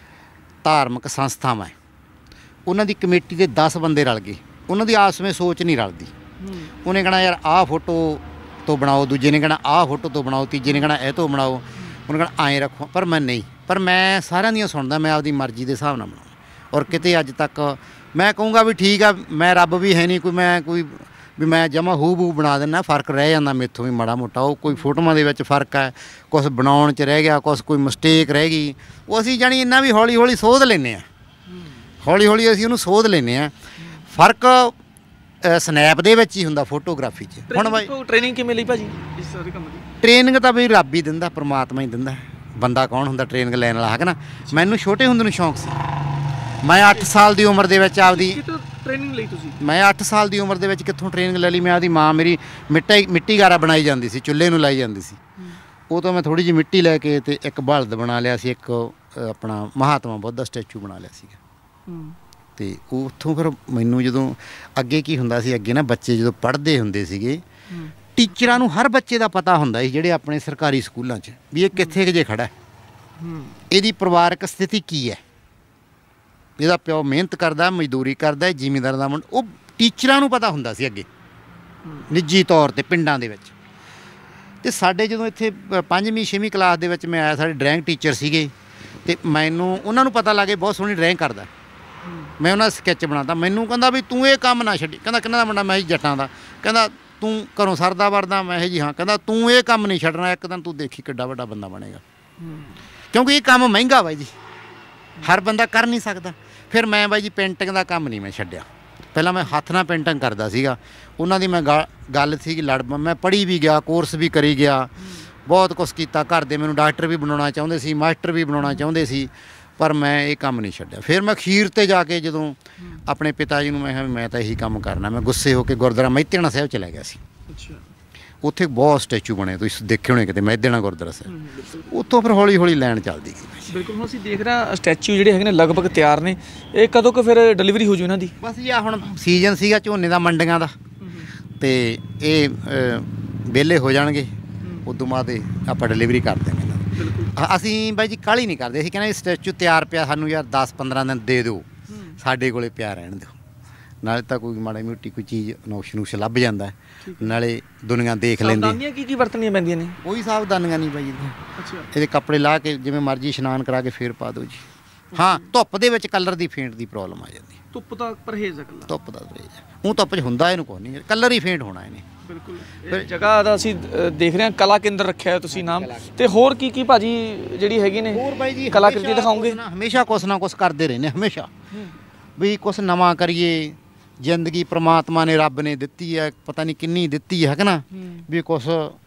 ਧਾਰਮਿਕ ਸੰਸਥਾਵਾਂ ਉਹਨਾਂ ਦੀ ਕਮੇਟੀ ਦੇ 10 ਬੰਦੇ ਰਲ ਗਏ, ਉਹਨਾਂ ਦੀ ਆਪਸ ਵਿੱਚ ਸੋਚ ਨਹੀਂ ਰਲਦੀ। ਉਹਨੇ ਕਹਿਣਾ ਯਾਰ ਆਹ ਫੋਟੋ ਤੋਂ ਬਣਾਓ, ਦੂਜੇ ਨੇ ਕਹਿਣਾ ਆਹ ਫੋਟੋ ਤੋਂ ਬਣਾਓ, ਤੀਜੇ ਨੇ ਕਹਿਣਾ ਇਹ ਤੋਂ ਬਣਾਓ, ਉਹਨੇ ਕਹਿਣਾ ਐਂ ਰੱਖੋ। ਪਰ ਮੈਂ ਨਹੀਂ, ਪਰ ਮੈਂ ਸਾਰਿਆਂ ਦੀਆਂ ਸੁਣਦਾ, ਮੈਂ ਆਪਦੀ ਮਰਜ਼ੀ ਦੇ ਹਿਸਾਬ ਨਾਲ ਬਣਾਉਂਦਾ। ਔਰ ਕਿਤੇ ਅੱਜ ਤੱਕ ਮੈਂ ਕਹੂੰਗਾ ਵੀ ਠੀਕ ਆ, ਮੈਂ ਰੱਬ ਵੀ ਹੈ ਨਹੀਂ ਕੋਈ ਵੀ ਮੈਂ ਜਮਾ ਹੂ ਬਣਾ ਦਿੰਦਾ। ਫ਼ਰਕ ਰਹਿ ਜਾਂਦਾ ਮੇਥੋਂ ਵੀ ਮਾੜਾ ਮੋਟਾ, ਉਹ ਕੋਈ ਫੋਟੋਆਂ ਦੇ ਵਿੱਚ ਫ਼ਰਕ ਹੈ, ਕੁਛ ਬਣਾਉਣ 'ਚ ਰਹਿ ਗਿਆ, ਕੁਛ ਕੋਈ ਮਿਸਟੇਕ ਰਹਿ ਗਈ, ਉਹ ਅਸੀਂ ਜਾਣੀ ਇੰਨਾ ਵੀ ਹੌਲੀ ਹੌਲੀ ਸੋਧ ਲੈਂਦੇ ਹਾਂ। ਹੌਲੀ ਹੌਲੀ ਅਸੀਂ ਉਹਨੂੰ ਸੋਧ ਲੈਂਦੇ ਹਾਂ। ਫ਼ਰਕ ਸਨੈਪ ਦੇ ਵਿੱਚ ਹੀ ਹੁੰਦਾ, ਫੋਟੋਗ੍ਰਾਫੀ 'ਚ। ਹੁਣ ਬਾਈ ਟ੍ਰੇਨਿੰਗ ਕਿਵੇਂ ਲਈ ਭਾਜੀ ਇਸ ਸਾਰੇ ਕੰਮ ਦੀ? ਟ੍ਰੇਨਿੰਗ ਤਾਂ ਬਈ ਰੱਬ ਹੀ ਦਿੰਦਾ, ਪਰਮਾਤਮਾ ਹੀ ਦਿੰਦਾ। ਬੰਦਾ ਕੌਣ ਹੁੰਦਾ ਟ੍ਰੇਨਿੰਗ ਲੈਣ ਵਾਲਾ, ਹੈ ਨਾ। ਮੈਨੂੰ ਛੋਟੇ ਹੁੰਦੇ ਨੂੰ ਸ਼ੌਂਕ ਸੀ। ਮੈਂ 8 ਸਾਲ ਦੀ ਉਮਰ ਦੇ ਵਿੱਚ ਆਪਦੀ ਟ੍ਰੇਨਿੰਗ ਲਈ ਤੁਸੀਂ? ਮੈਂ 8 ਸਾਲ ਦੀ ਉਮਰ ਦੇ ਵਿੱਚ ਕਿੱਥੋਂ ਟ੍ਰੇਨਿੰਗ ਲੈ ਲਈ? ਮੈਂ ਆਪਦੀ ਮਾਂ ਮੇਰੀ ਮਿੱਟੀ ਗਾਰਾ ਬਣਾਈ ਜਾਂਦੀ ਸੀ, ਚੁੱਲ੍ਹੇ ਨੂੰ ਲਾਈ ਜਾਂਦੀ ਸੀ। ਉਹ ਤੋਂ ਮੈਂ ਥੋੜ੍ਹੀ ਜਿਹੀ ਮਿੱਟੀ ਲੈ ਕੇ ਅਤੇ ਇੱਕ ਬਲਦ ਬਣਾ ਲਿਆ ਸੀ, ਇੱਕ ਆਪਣਾ ਮਹਾਤਮਾ ਬੁੱਧ ਦਾ ਸਟੈਚੂ ਬਣਾ ਲਿਆ ਸੀਗਾ। ਅਤੇ ਉੱਥੋਂ ਫਿਰ ਮੈਨੂੰ ਜਦੋਂ ਅੱਗੇ ਕੀ ਹੁੰਦਾ ਸੀ, ਅੱਗੇ ਨਾ ਬੱਚੇ ਜਦੋਂ ਪੜ੍ਹਦੇ ਹੁੰਦੇ ਸੀਗੇ, ਟੀਚਰਾਂ ਨੂੰ ਹਰ ਬੱਚੇ ਦਾ ਪਤਾ ਹੁੰਦਾ ਸੀ, ਜਿਹੜੇ ਆਪਣੇ ਸਰਕਾਰੀ ਸਕੂਲਾਂ 'ਚ, ਵੀ ਇਹ ਕਿੱਥੇ ਕੁ ਜੇ ਖੜ੍ਹਾ, ਇਹਦੀ ਪਰਿਵਾਰਕ ਸਥਿਤੀ ਕੀ ਹੈ, ਇਹਦਾ ਪਿਓ ਮਿਹਨਤ ਕਰਦਾ, ਮਜ਼ਦੂਰੀ ਕਰਦਾ, ਜ਼ਿਮੀਂਦਾਰ ਦਾ ਮੁੰਡਾ, ਉਹ ਟੀਚਰਾਂ ਨੂੰ ਪਤਾ ਹੁੰਦਾ ਸੀ ਅੱਗੇ ਨਿੱਜੀ ਤੌਰ 'ਤੇ ਪਿੰਡਾਂ ਦੇ ਵਿੱਚ। ਅਤੇ ਸਾਡੇ ਜਦੋਂ ਇੱਥੇ 5ਵੀਂ 6ਵੀਂ ਕਲਾਸ ਦੇ ਵਿੱਚ ਮੈਂ ਆਇਆ, ਸਾਡੇ ਡਰਾਇੰਗ ਟੀਚਰ ਸੀਗੇ, ਅਤੇ ਮੈਨੂੰ ਉਹਨਾਂ ਨੂੰ ਪਤਾ ਲੱਗੇ ਬਹੁਤ ਸੋਹਣੀ ਡਰਾਇੰਗ ਕਰਦਾ। ਮੈਂ ਉਹਨਾਂ ਦਾ ਸਕੈਚ ਬਣਾਤਾ। ਮੈਨੂੰ ਕਹਿੰਦਾ ਵੀ ਤੂੰ ਇਹ ਕੰਮ ਨਾ ਛੱਡੀ। ਕਹਿੰਦਾ ਕਿਹਨਾਂ ਦਾ ਮੁੰਡਾ? ਮੈਂ ਜੀ ਜੱਟਾਂ ਦਾ। ਕਹਿੰਦਾ ਤੂੰ ਘਰੋਂ ਸਰਦਾ ਵਰਦਾ? ਮੈਂ ਜੀ ਹਾਂ। ਕਹਿੰਦਾ ਤੂੰ ਇਹ ਕੰਮ ਨਹੀਂ ਛੱਡਣਾ, ਇੱਕ ਦਿਨ ਤੂੰ ਦੇਖੀ ਕਿੱਡਾ ਵੱਡਾ ਬੰਦਾ ਬਣੇਗਾ। ਕਿਉਂਕਿ ਇਹ ਕੰਮ ਮਹਿੰਗਾ ਬਾਈ ਜੀ, ਹਰ ਬੰਦਾ ਕਰ ਨਹੀਂ ਸਕਦਾ। ਫਿਰ ਮੈਂ ਬਾਈ ਜੀ ਪੇਂਟਿੰਗ ਦਾ ਕੰਮ ਨਹੀਂ ਮੈਂ ਛੱਡਿਆ। ਪਹਿਲਾਂ ਮੈਂ ਹੱਥ ਨਾਲ ਪੇਂਟਿੰਗ ਕਰਦਾ ਸੀਗਾ। ਉਹਨਾਂ ਦੀ ਮੈਂ ਗੱਲ ਸੀਗੀ ਲੜ, ਮੈਂ ਪੜ੍ਹੀ ਵੀ ਗਿਆ, ਕੋਰਸ ਵੀ ਕਰੀ ਗਿਆ, ਬਹੁਤ ਕੁਛ ਕੀਤਾ। ਘਰ ਦੇ ਮੈਨੂੰ ਡਾਕਟਰ ਵੀ ਬਣਾਉਣਾ ਚਾਹੁੰਦੇ ਸੀ, ਮਾਸਟਰ ਵੀ ਬਣਾਉਣਾ ਚਾਹੁੰਦੇ ਸੀ, ਪਰ ਮੈਂ ਇਹ ਕੰਮ ਨਹੀਂ ਛੱਡਿਆ। ਫਿਰ ਮੈਂ ਅਖੀਰ 'ਤੇ ਜਾ ਕੇ ਜਦੋਂ ਆਪਣੇ ਪਿਤਾ ਜੀ ਨੂੰ ਮੈਂ ਕਿਹਾ ਵੀ ਮੈਂ ਤਾਂ ਇਹੀ ਕੰਮ ਕਰਨਾ, ਮੈਂ ਗੁੱਸੇ ਹੋ ਕੇ ਗੁਰਦੁਆਰਾ ਮਹਿਤੇਆਣਾ ਸਾਹਿਬ ਚਲਾ ਗਿਆ ਸੀ। ਉੱਥੇ ਬਹੁਤ ਸਟੈਚੂ ਬਣੇ, ਤੁਸੀਂ ਦੇਖੇ ਹੋਣੇ ਕਿਤੇ, ਮਹਿਤੇਆਣਾ ਗੁਰਦੁਆਰਾ ਸਾਹਿਬ। ਉੱਥੋਂ ਫਿਰ ਹੌਲੀ ਹੌਲੀ ਲਾਈਨ ਚੱਲਦੀ ਗਈ। ਬਿਲਕੁਲ, ਹੁਣ ਅਸੀਂ ਦੇਖ ਰਹੇ ਸਟੈਚੂ ਜਿਹੜੇ ਹੈਗੇ ਨੇ ਲਗਭਗ ਤਿਆਰ ਨੇ। ਇਹ ਕਦੋਂ ਕੁ ਫਿਰ ਡਿਲੀਵਰੀ ਹੋ ਜੂ ਇਹਨਾਂ ਦੀ? ਬਸ ਜੀ, ਆ ਹੁਣ ਸੀਜ਼ਨ ਸੀਗਾ ਝੋਨੇ ਦਾ, ਮੰਡੀਆਂ ਦਾ, ਅਤੇ ਇਹ ਵਿਹਲੇ ਹੋ ਜਾਣਗੇ, ਉਦੋਂ ਬਾਅਦ ਆਪਾਂ ਡਿਲੀਵਰੀ ਕਰ ਦਿਆਂਗੇ ਇਹਨਾਂ ਦੀ। ਅਸੀਂ ਬਾਈ ਜੀ ਕਾਹਲੀ ਨਹੀਂ ਕਰਦੇ, ਅਸੀਂ ਕਹਿੰਦੇ ਸਟੈਚੂ ਤਿਆਰ ਪਿਆ, ਸਾਨੂੰ ਯਾਰ 10-15 ਦਿਨ ਦੇ ਦਿਓ, ਸਾਡੇ ਕੋਲੇ ਪਿਆ ਰਹਿਣ ਦਿਓ। ਨਾਲੇ ਤਾਂ ਕੋਈ ਮਾੜੀ ਮੋਟੀ ਕੋਈ ਚੀਜ਼ ਨੁਕਸ ਲੱਭ ਜਾਂਦਾ, ਨਾਲੇ ਦੁਨੀਆ ਦੇਖ ਲੈਂਦੀ। ਕੀ ਵਰਤਣੀਆਂ ਪੈਂਦੀਆਂ ਨੇ? ਕੋਈ ਸਾਵਧਾਨੀਆਂ ਨਹੀਂ ਬਾਈ ਜੀ। ਇਹਦੇ ਕੱਪੜੇ ਲਾ ਕੇ ਜਿਵੇਂ ਮਰਜ਼ੀ ਇਸ਼ਨਾਨ ਕਰਾ ਕੇ ਫੇਰ ਪਾ ਦਿਓ ਜੀ। ਹਾਂ, ਧੁੱਪ ਦੇ ਵਿੱਚ ਕਲਰ ਦੀ ਫੇਂਟ ਦੀ ਪ੍ਰੋਬਲਮ ਆ ਜਾਂਦੀ। ਧੁੱਪ ਦਾ ਪਰਹੇਜ਼ ਹੈ? ਧੁੱਪ ਦਾ ਪਰਹੇਜ਼। ਉਹ ਧੁੱਪ 'ਚ ਹੁੰਦਾ ਇਹਨੂੰ ਕੋਈ ਨਹੀਂ, ਕਲਰ ਹੀ ਫੇਂਟ ਹੋਣਾ ਇਹਨੇ। ਬਿਲਕੁਲ। ਫਿਰ ਜਗ੍ਹਾ ਦਾ ਅਸੀਂ ਦੇਖ ਰਹੇ ਹਾਂ, ਕਲਾ ਕੇਂਦਰ ਰੱਖਿਆ ਹੈ ਤੁਸੀਂ ਨਾਮ, ਤੇ ਹੋਰ ਕੀ ਭਾਜੀ ਜਿਹੜੀ ਹੈਗੀ ਨੇ ਹੋਰ ਬਾਈ ਜੀ ਕਲਾਕ੍ਰਿਤੀ ਦਿਖਾਓਗੇ? ਹਮੇਸ਼ਾ ਕੁਛ ਨਾ ਕੁਛ ਕਰਦੇ ਰਹਿੰਦੇ, ਹਮੇਸ਼ਾ ਵੀ ਕੁਛ ਨਵਾਂ ਕਰੀਏ। ਜ਼ਿੰਦਗੀ ਪ੍ਰਮਾਤਮਾ ਨੇ, ਰੱਬ ਨੇ ਦਿੱਤੀ ਹੈ, ਪਤਾ ਨਹੀਂ ਕਿੰਨੀ ਦਿੱਤੀ ਹੈ ਨਾ, ਵੀ ਕੁਛ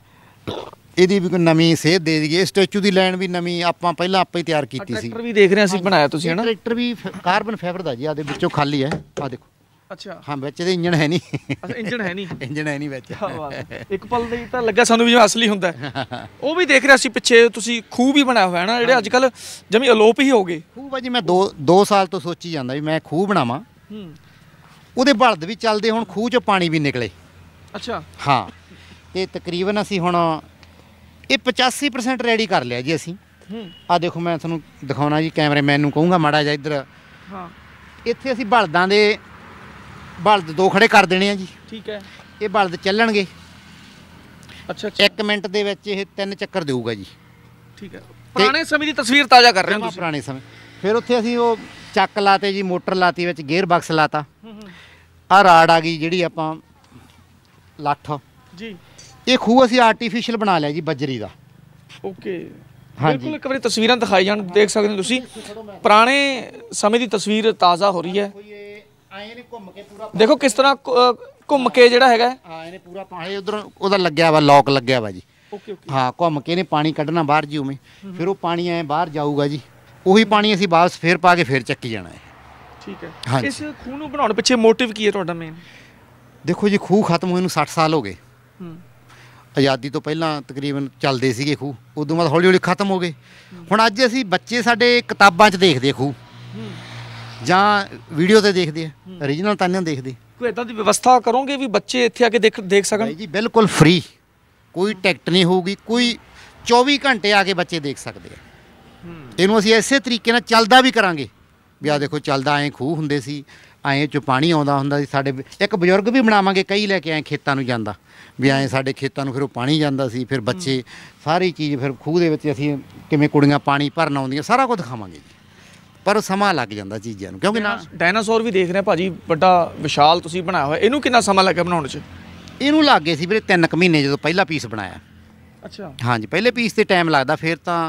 ਇਹਦੀ ਵੀ ਕੋਈ ਨਵੀਂ ਸੇਧ ਦੇ ਦਈਏ। ਸਟੈਚੂ ਦੀ ਲਾਈਨ ਵੀ ਨਵੀਂ ਆਪਾਂ ਪਹਿਲਾਂ ਹੀ ਤਿਆਰ ਕੀਤੀ ਸੀ। ਟਰੈਕਟਰ ਵੀ ਦੇਖ ਰਹੇ ਅਸੀਂ ਬਣਾਇਆ ਤੁਸੀਂ, ਹੈ ਨਾ? ਟਰੈਕਟਰ ਵੀ ਕਾਰਬਨ ਫਾਈਬਰ ਦਾ ਜੀ, ਆਦੇ ਵਿੱਚੋਂ ਖਾਲੀ ਹੈ, ਆਹ ਦੇਖੋ ਅੱਛਾ ਹਾਂ ਵਿੱਚ ਦੇ ਇੰਜਣ ਹੈ ਨਹੀਂ। ਅੱਛਾ ਇੰਜਣ ਹੈ ਨਹੀਂ। ਇੰਜਣ ਹੈ ਨਹੀਂ ਵਿੱਚ। ਇੱਕ ਪਲ ਲਈ ਤਾਂ ਲੱਗਾ ਸਾਨੂੰ ਵੀ ਜਿਵੇਂ ਅਸਲੀ ਹੁੰਦਾ। ਉਹ ਵੀ ਦੇਖ ਰਿਹਾ ਸੀ ਪਿੱਛੇ ਤੁਸੀਂ ਖੂਹ ਵੀ ਬਣਾਇਆ ਹੋਇਆ ਨਾ, ਜਿਹੜੇ ਅੱਜ ਕੱਲ ਜਮੀ ਅਲੋਪ ਹੀ ਹੋ ਗਏ। ਖੂਹ ਭਾਜੀ ਮੈਂ 2 ਸਾਲ ਤੋਂ ਸੋਚੀ ਜਾਂਦਾ ਵੀ ਮੈਂ ਖੂਹ ਬਣਾਵਾਂ। ਉਹਦੇ ਬਲਦ ਵੀ ਚੱਲਦੇ, ਹੁਣ ਖੂਹ 'ਚੋਂ ਪਾਣੀ ਵੀ ਨਿਕਲੇ। ਅੱਛਾ ਹਾਂ। ਤੇ ਤਕਰੀਬਨ ਅਸੀਂ ਹੁਣ ਇਹ 85% ਰੈਡੀ ਕਰ ਲਿਆ ਜੀ ਅਸੀਂ। ਆ ਦੇਖੋ ਮੈਂ ਤੁਹਾਨੂੰ ਦਿਖਾਉਣਾ ਜੀ, ਕੈਮਰਾਮੈਨ ਨੂੰ ਕਹੂੰਗਾ ਮਾੜਾ ਜਿਹਾ ਇੱਧਰ। ਹਾਂ ਇੱਥੇ ਅਸੀਂ ਬਲਦ 2 ਖੜੇ ਕਰ ਦੇਣੇ ਆ ਜੀ। ਠੀਕ ਹੈ। ਇਹ ਬਲਦ ਚੱਲਣਗੇ। ਅੱਛਾ 1 ਮਿੰਟ ਦੇ ਵਿੱਚ ਇਹ 3 ਚੱਕਰ ਦੇਊਗਾ ਜੀ। ਠੀਕ ਹੈ। ਪੁਰਾਣੇ ਸਮੇਂ ਦੀ ਤਸਵੀਰ ਤਾਜ਼ਾ ਕਰ ਰਹੇ ਹਾਂ ਤੁਸੀਂ। ਪੁਰਾਣੇ ਸਮੇਂ। ਫਿਰ ਉੱਥੇ ਅਸੀਂ ਉਹ ਚੱਕ ਲਾਤੇ ਜੀ, ਮੋਟਰ ਲਾਤੀ, ਵਿੱਚ ਗੇਅਰ ਬਾਕਸ ਲਾਤਾ। ਆ ਰਾੜ ਆ ਗਈ ਜਿਹੜੀ ਆਪਾਂ ਲੱਠ ਜੀ। ਇਹ ਖੂਹ ਅਸੀਂ ਆਰਟੀਫੀਸ਼ੀਅਲ ਬਣਾ ਲਿਆ ਜੀ ਬਜਰੀ ਦਾ। ਓਕੇ ਬਿਲਕੁਲ ਇੱਕ ਵਾਰੀ ਤਸਵੀਰਾਂ ਦਿਖਾਈ ਜਾਣ, ਦੇਖ ਸਕਦੇ ਹੋ ਤੁਸੀਂ ਪੁਰਾਣੇ ਸਮੇਂ ਦੀ ਤਸਵੀਰ ਤਾਜ਼ਾ ਹੋ ਰਹੀ ਹੈ। ਦੇਖੋ ਕਿਸ ਤਰ੍ਹਾਂ ਘੁੰਮ ਕੇ ਜਿਹੜਾ ਹੈਗਾ ਇਹਨੇ ਪੂਰਾ ਪਾਣੀ ਉਧਰ ਉਹਦਾ ਲੱਗਿਆ ਵਾ, ਲੋਕ ਲੱਗਿਆ ਵਾ ਜੀ। ਹਾਂ ਘੁੰਮ ਕੇ ਇਹਨੇ ਪਾਣੀ ਕੱਢਣਾ ਬਾਹਰ ਜੀ ਉਵੇਂ, ਫਿਰ ਉਹ ਪਾਣੀ ਐ ਬਾਹਰ ਜਾਊਗਾ ਜੀ। ਉਹੀ ਪਾਣੀ ਅਸੀਂ ਵਾਪਸ ਫੇਰ ਪਾ ਕੇ ਫੇਰ ਚੱਕੀ ਜਾਣਾ ਹੈ। ਠੀਕ ਹੈ। ਇਸ ਖੂਹ ਨੂੰ ਬਣਾਉਣ ਪਿੱਛੇ ਮੋਟਿਵ ਕੀ ਹੈ ਤੁਹਾਡਾ ਮੇਨ? ਦੇਖੋ ਜੀ ਖੂਹ ਖਤਮ ਹੋਏ ਨੂੰ 60 ਸਾਲ ਹੋ ਗਏ। ਆਜ਼ਾਦੀ ਤੋਂ ਪਹਿਲਾਂ ਤਕਰੀਬਨ ਚੱਲਦੇ ਸੀਗੇ ਖੂਹ, ਉਦੋਂ ਬਾਅਦ ਹੌਲੀ ਹੌਲੀ ਖਤਮ ਹੋ ਗਏ। ਹੁਣ ਅੱਜ ਅਸੀਂ ਬੱਚੇ ਸਾਡੇ ਕਿਤਾਬਾਂ 'ਚ ਦੇਖਦੇ ਖੂਹ ਜਾਂ ਵੀਡੀਓ ਤੇ ਦੇਖਦੇ ਆ, ਓਰੀਜਨਲ ਤਾਂ ਨਹੀਂ ਦੇਖਦੇ। ਕੋਈ ਇੱਦਾਂ ਦੀ ਵਿਵਸਥਾ ਕਰੋਗੇ ਵੀ ਬੱਚੇ ਇੱਥੇ ਆ ਕੇ ਦੇਖ ਸਕਣ? ਜੀ ਬਿਲਕੁਲ ਫ੍ਰੀ, ਕੋਈ ਟਿਕਟ ਨਹੀਂ ਹੋਊਗੀ, ਕੋਈ 24 ਘੰਟੇ ਆ ਕੇ ਬੱਚੇ ਦੇਖ ਸਕਦੇ ਆ। ਇਹਨੂੰ ਅਸੀਂ ਇਸੇ ਤਰੀਕੇ ਨਾਲ ਚੱਲਦਾ ਵੀ ਕਰਾਂਗੇ ਵੀ ਆ ਦੇਖੋ ਚੱਲਦਾ ਐਂ ਖੂਹ ਹੁੰਦੇ ਸੀ, ਐਂ 'ਚੋਂ ਪਾਣੀ ਆਉਂਦਾ ਹੁੰਦਾ ਸੀ। ਸਾਡੇ ਇੱਕ ਬਜ਼ੁਰਗ ਵੀ ਬਣਾਵਾਂਗੇ, ਕਈ ਲੈ ਕੇ ਐਂ ਖੇਤਾਂ ਨੂੰ ਜਾਂਦਾ ਵੀ ਐਂ ਸਾਡੇ ਖੇਤਾਂ ਨੂੰ ਫਿਰ ਉਹ ਪਾਣੀ ਜਾਂਦਾ ਸੀ। ਫਿਰ ਬੱਚੇ ਸਾਰੀ ਚੀਜ਼ ਫਿਰ ਖੂਹ ਦੇ ਵਿੱਚ ਅਸੀਂ ਕਿਵੇਂ ਕੁੜੀਆਂ ਪਾਣੀ ਭਰਨ ਆਉਂਦੀਆਂ ਸਾਰਾ ਕੁਝ ਦਿਖਾਵਾਂਗੇ ਜੀ। ਪਰ ਸਮਾਂ ਲੱਗ ਜਾਂਦਾ ਚੀਜ਼ਾਂ ਨੂੰ, ਕਿਉਂਕਿ ਨਾ ਡਾਇਨਾਸੌਰ ਵੀ ਦੇਖ ਰਹੇ ਭਾਜੀ, ਵੱਡਾ ਵਿਸ਼ਾਲ ਤੁਸੀਂ ਬਣਾਇਆ ਹੋਇਆ। ਇਹਨੂੰ ਕਿੰਨਾ ਸਮਾਂ ਲੱਗਿਆ ਬਣਾਉਣ 'ਚ? ਇਹਨੂੰ ਲੱਗ ਗਏ ਸੀ ਵੀਰੇ 3 ਕੁ ਮਹੀਨੇ ਜਦੋਂ ਪਹਿਲਾ ਪੀਸ ਬਣਾਇਆ। ਅੱਛਾ ਹਾਂਜੀ ਪਹਿਲੇ ਪੀਸ ਤੇ ਟਾਈਮ ਲੱਗਦਾ, ਫਿਰ ਤਾਂ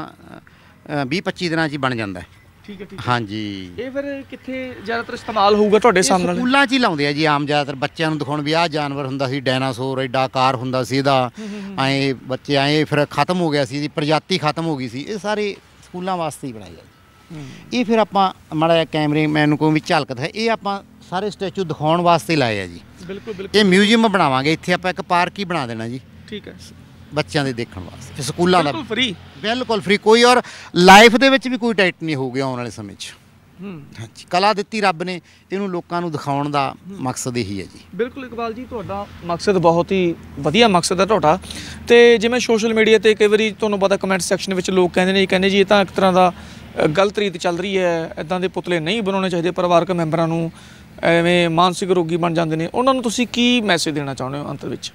20-25 ਦਿਨਾਂ 'ਚ ਹੀ ਬਣ ਜਾਂਦਾ। ਠੀਕ ਹੈ। ਹਾਂਜੀ ਇਹ ਫਿਰ ਕਿੱਥੇ ਜ਼ਿਆਦਾਤਰ ਇਸਤੇਮਾਲ ਹੋਊਗਾ ਤੁਹਾਡੇ ਸਾਹਮਣੇ? ਸਕੂਲਾਂ 'ਚ ਹੀ ਲਾਉਂਦੇ ਆ ਜੀ ਆਮ, ਜ਼ਿਆਦਾਤਰ ਬੱਚਿਆਂ ਨੂੰ ਦਿਖਾਉਣ ਵੀ ਆਹ ਜਾਨਵਰ ਹੁੰਦਾ ਸੀ, ਡਾਇਨਾਸੌਰ ਐਡਾ ਆਕਾਰ ਹੁੰਦਾ ਸੀ ਇਹਦਾ, ਐਂ ਬੱਚੇ ਐਂ ਫਿਰ ਖਤਮ ਹੋ ਗਿਆ ਸੀ, ਇਹਦੀ ਪ੍ਰਜਾਤੀ ਖਤਮ ਹੋ ਗਈ ਸੀ। ਇਹ ਸਾਰੇ ਸਕੂਲਾਂ ਵਾਸਤੇ ਹੀ ਬਣਾਏ ਆ। ਇਹ ਫਿਰ ਆਪਾਂ ਮਾੜਾ ਜਿਹਾ ਕੈਮਰੇ ਨੂੰ ਕੋਈ ਵੀ ਝਲਕ ਦਿਖਾਏ, ਇਹ ਆਪਾਂ ਸਾਰੇ ਸਟੈਚੂ ਦਿਖਾਉਣ ਵਾਸਤੇ ਲਾਏ ਆ ਜੀ। ਬਿਲਕੁਲ। ਇਹ ਮਿਊਜ਼ੀਅਮ ਬਣਾਵਾਂਗੇ ਇੱਥੇ, ਆਪਾਂ ਇੱਕ ਪਾਰਕ ਹੀ ਬਣਾ ਦੇਣਾ ਜੀ। ਠੀਕ ਹੈ। ਬੱਚਿਆਂ ਦੇ ਦੇਖਣ ਵਾਸਤੇ ਸਕੂਲਾਂ ਦਾ ਫ੍ਰੀ, ਬਿਲਕੁਲ ਫ੍ਰੀ, ਕੋਈ ਔਰ ਲਾਈਫ ਦੇ ਵਿੱਚ ਵੀ ਕੋਈ ਟਿਕਟ ਨਹੀਂ ਹੋਊਗੀ ਆਉਣ ਵਾਲੇ ਸਮੇਂ 'ਚ। ਹਾਂਜੀ ਕਲਾ ਦਿੱਤੀ ਰੱਬ ਨੇ, ਇਹਨੂੰ ਲੋਕਾਂ ਨੂੰ ਦਿਖਾਉਣ ਦਾ ਮਕਸਦ ਇਹੀ ਹੈ ਜੀ। ਬਿਲਕੁਲ ਇਕਬਾਲ ਜੀ, ਤੁਹਾਡਾ ਮਕਸਦ ਬਹੁਤ ਹੀ ਵਧੀਆ ਮਕਸਦ ਹੈ ਤੁਹਾਡਾ। ਤੇ ਜਿਵੇਂ ਸੋਸ਼ਲ ਮੀਡੀਆ ਤੇ ਕਈ ਵਾਰੀ ਤੁਹਾਨੂੰ ਪਤਾ ਕਮੈਂਟ ਸੈਕਸ਼ਨ ਵਿੱਚ ਲੋਕ ਕਹਿੰਦੇ ਜੀ ਇਹ ਤਾਂ ਇੱਕ ਤਰ੍ਹਾਂ ਦਾ ਗਲਤ ਰੀਤ ਚੱਲ ਰਹੀ ਹੈ, ਇੱਦਾਂ ਦੇ ਪੁਤਲੇ ਨਹੀਂ ਬਣਾਉਣੇ ਚਾਹੀਦੇ, ਪਰਿਵਾਰਕ ਮੈਂਬਰਾਂ ਨੂੰ ਐਵੇਂ ਮਾਨਸਿਕ ਰੋਗੀ ਬਣ ਜਾਂਦੇ ਨੇ, ਉਹਨਾਂ ਨੂੰ ਤੁਸੀਂ ਕੀ ਮੈਸੇਜ ਦੇਣਾ ਚਾਹੁੰਦੇ ਹੋ ਅੰਤ ਵਿੱਚ?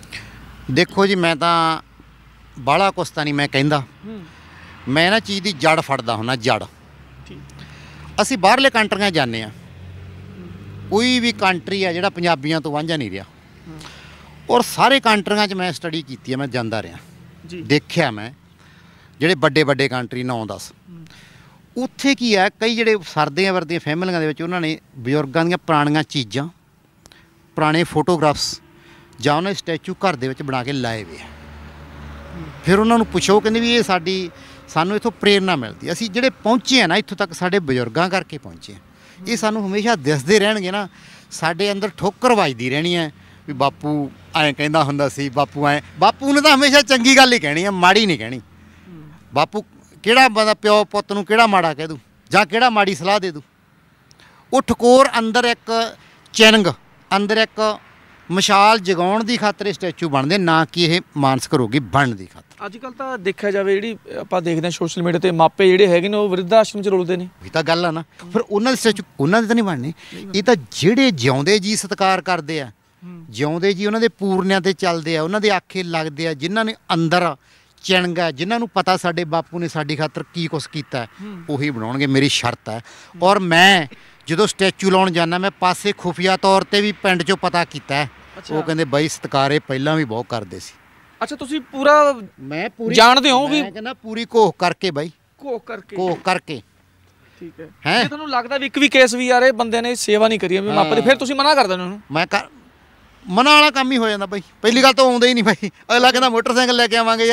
ਦੇਖੋ ਜੀ ਮੈਂ ਤਾਂ ਬਾਹਲਾ ਕੁਛ ਤਾਂ ਨਹੀਂ ਮੈਂ ਕਹਿੰਦਾ, ਮੈਂ ਨਾ ਚੀਜ਼ ਦੀ ਜੜ ਫੜਦਾ ਹੁੰਦਾ, ਜੜ। ਅਸੀਂ ਬਾਹਰਲੇ ਕੰਟਰੀਆਂ ਜਾਂਦੇ ਹਾਂ, ਕੋਈ ਵੀ ਕੰਟਰੀ ਆ ਜਿਹੜਾ ਪੰਜਾਬੀਆਂ ਤੋਂ ਵਾਂਝਾ ਨਹੀਂ ਰਿਹਾ, ਔਰ ਸਾਰੇ ਕੰਟਰੀਆਂ 'ਚ ਮੈਂ ਸਟੱਡੀ ਕੀਤੀ ਹੈ, ਮੈਂ ਜਾਂਦਾ ਰਿਹਾ, ਦੇਖਿਆ ਮੈਂ ਜਿਹੜੇ ਵੱਡੇ ਵੱਡੇ ਕੰਟਰੀ 9-10, ਉੱਥੇ ਕੀ ਹੈ ਕਈ ਜਿਹੜੇ ਸਰਦੀਆਂ ਵਰਦੀਆਂ ਫੈਮਲੀਆਂ ਦੇ ਵਿੱਚ ਉਹਨਾਂ ਨੇ ਬਜ਼ੁਰਗਾਂ ਦੀਆਂ ਪੁਰਾਣੀਆਂ ਚੀਜ਼ਾਂ, ਪੁਰਾਣੇ ਫੋਟੋਗ੍ਰਾਫਸ ਜਾਂ ਉਹਨਾਂ ਦੇ ਸਟੈਚੂ ਘਰ ਦੇ ਵਿੱਚ ਬਣਾ ਕੇ ਲਾਏ ਵੇ ਆ। ਫਿਰ ਉਹਨਾਂ ਨੂੰ ਪੁੱਛੋ, ਕਹਿੰਦੇ ਵੀ ਇਹ ਸਾਨੂੰ ਇੱਥੋਂ ਪ੍ਰੇਰਨਾ ਮਿਲਦੀ। ਅਸੀਂ ਜਿਹੜੇ ਪਹੁੰਚੇ ਆ ਨਾ ਇੱਥੋਂ ਤੱਕ ਸਾਡੇ ਬਜ਼ੁਰਗਾਂ ਕਰਕੇ ਪਹੁੰਚੇ ਆ। ਇਹ ਸਾਨੂੰ ਹਮੇਸ਼ਾ ਦਿਸਦੇ ਰਹਿਣਗੇ ਨਾ, ਸਾਡੇ ਅੰਦਰ ਠੋਕਰ ਵੱਜਦੀ ਰਹਿਣੀ ਹੈ ਵੀ ਬਾਪੂ ਐਂ ਕਹਿੰਦਾ ਹੁੰਦਾ ਸੀ, ਬਾਪੂ ਨੇ ਤਾਂ ਹਮੇਸ਼ਾ ਚੰਗੀ ਗੱਲ ਹੀ ਕਹਿਣੀ ਆ, ਮਾੜੀ ਨਹੀਂ ਕਹਿਣੀ। ਬਾਪੂ ਕਿਹੜਾ ਬੰਦਾ ਪਿਓ ਪੁੱਤ ਨੂੰ ਕਿਹੜਾ ਮਾੜਾ ਕਹਿ ਦੂ ਜਾਂ ਕਿਹੜਾ ਮਾੜੀ ਸਲਾਹ ਦੇ ਦੂ? ਉਹ ਠਕੋਰ ਅੰਦਰ ਇੱਕ ਚਿੰਨ੍ਹ, ਅੰਦਰ ਇੱਕ ਮਿਸਾਲ ਜਗਾਉਣ ਦੀ ਖਾਤਰ ਸਟੈਚੂ ਬਣਦੇ, ਨਾ ਕਿ ਇਹ ਮਾਨਸਿਕ ਰੋਗੀ ਬਣਨ ਦੀ ਖਾਤਰ। ਅੱਜ ਕੱਲ੍ਹ ਤਾਂ ਦੇਖਿਆ ਜਾਵੇ ਜਿਹੜੀ ਆਪਾਂ ਦੇਖਦੇ ਹਾਂ ਸੋਸ਼ਲ ਮੀਡੀਆ 'ਤੇ ਮਾਪੇ ਜਿਹੜੇ ਹੈਗੇ ਨੇ ਉਹ ਬਿਰਧ ਆਸ਼ਰਮ 'ਚ ਰੁਲਦੇ ਨੇ। ਇਹ ਤਾਂ ਗੱਲ ਆ ਨਾ, ਫਿਰ ਉਹਨਾਂ ਦੇ ਸਟੈਚੂ ਉਹਨਾਂ ਦੇ ਤਾਂ ਨਹੀਂ ਬਣਨੇ। ਇਹ ਤਾਂ ਜਿਹੜੇ ਜਿਉਂਦੇ ਜੀ ਸਤਿਕਾਰ ਕਰਦੇ ਆ, ਜਿਉਂਦੇ ਜੀ ਉਹਨਾਂ ਦੇ ਪੂਰਨਿਆਂ 'ਤੇ ਚੱਲਦੇ ਆ, ਉਹਨਾਂ ਦੇ ਆਖੇ ਲੱਗਦੇ ਆ, ਜਿਨ੍ਹਾਂ ਨੇ ਅੰਦਰ ਚਿਣਗਾ, ਜਿਨ੍ਹਾਂ ਨੂੰ ਪਤਾ ਸਾਡੇ ਬਾਪੂ ਨੇ ਸਾਡੀ ਖਾਤਰ ਕੀ ਕੁਛ ਕੀਤਾ, ਉਹੀ ਬਣਾਉਣਗੇ, ਮੇਰੀ ਸ਼ਰਤ ਹੈ। ਔਰ ਮੈਂ ਜਦੋਂ ਸਟੈਚੂ ਲਾਉਣ ਜਾਂਦਾ, ਮੈਂ ਪਾਸੇ ਖੁਫੀਆ ਤੌਰ 'ਤੇ ਵੀ ਪਿੰਡ 'ਚੋਂ ਪਤਾ ਕੀਤਾ, ਉਹ ਕਹਿੰਦੇ ਬਾਈ ਸਤਿਕਾਰ ਇਹ ਪਹਿਲਾਂ ਵੀ ਬਹੁਤ ਕਰਦੇ ਸੀ। ਅੱਛਾ ਤੁਸੀਂ ਪੂਰਾ ਜਾਣਦੇ ਹੋ? ਵੀ ਮੈਂ ਕਹਿੰਦਾ ਪੂਰੀ ਘੋਖ ਕਰਕੇ ਬਾਈ, ਘੋਖ ਕਰਕੇ। ਠੀਕ ਹੈ। ਤੁਹਾਨੂੰ ਲੱਗਦਾ ਵੀ ਇੱਕ ਵੀ ਕੇਸ ਵੀ ਯਾਰ ਇਹ ਬੰਦੇ ਨੇ ਸੇਵਾ ਨਹੀਂ ਕਰੀ ਵੀ ਮਾਪੇ ਦੀ, ਫਿਰ ਤੁਸੀਂ ਮਨਾ ਕਰ ਦਿੰਦੇ ਉਹਨੂੰ? ਮੈਂ ਮਨਾ ਵਾਲਾ ਕੰਮ ਹੀ ਹੋ ਜਾਂਦਾ ਬਾਈ। ਪਹਿਲੀ ਗੱਲ ਤਾਂ ਆਉਂਦਾ ਹੀ ਨਹੀਂ ਬਾਈ, ਅਗਲਾ ਕਹਿੰਦਾ ਮੋਟਰਸਾਈਕਲ ਲੈ ਕੇ ਆਵਾਂਗੇ ਯਾਰ,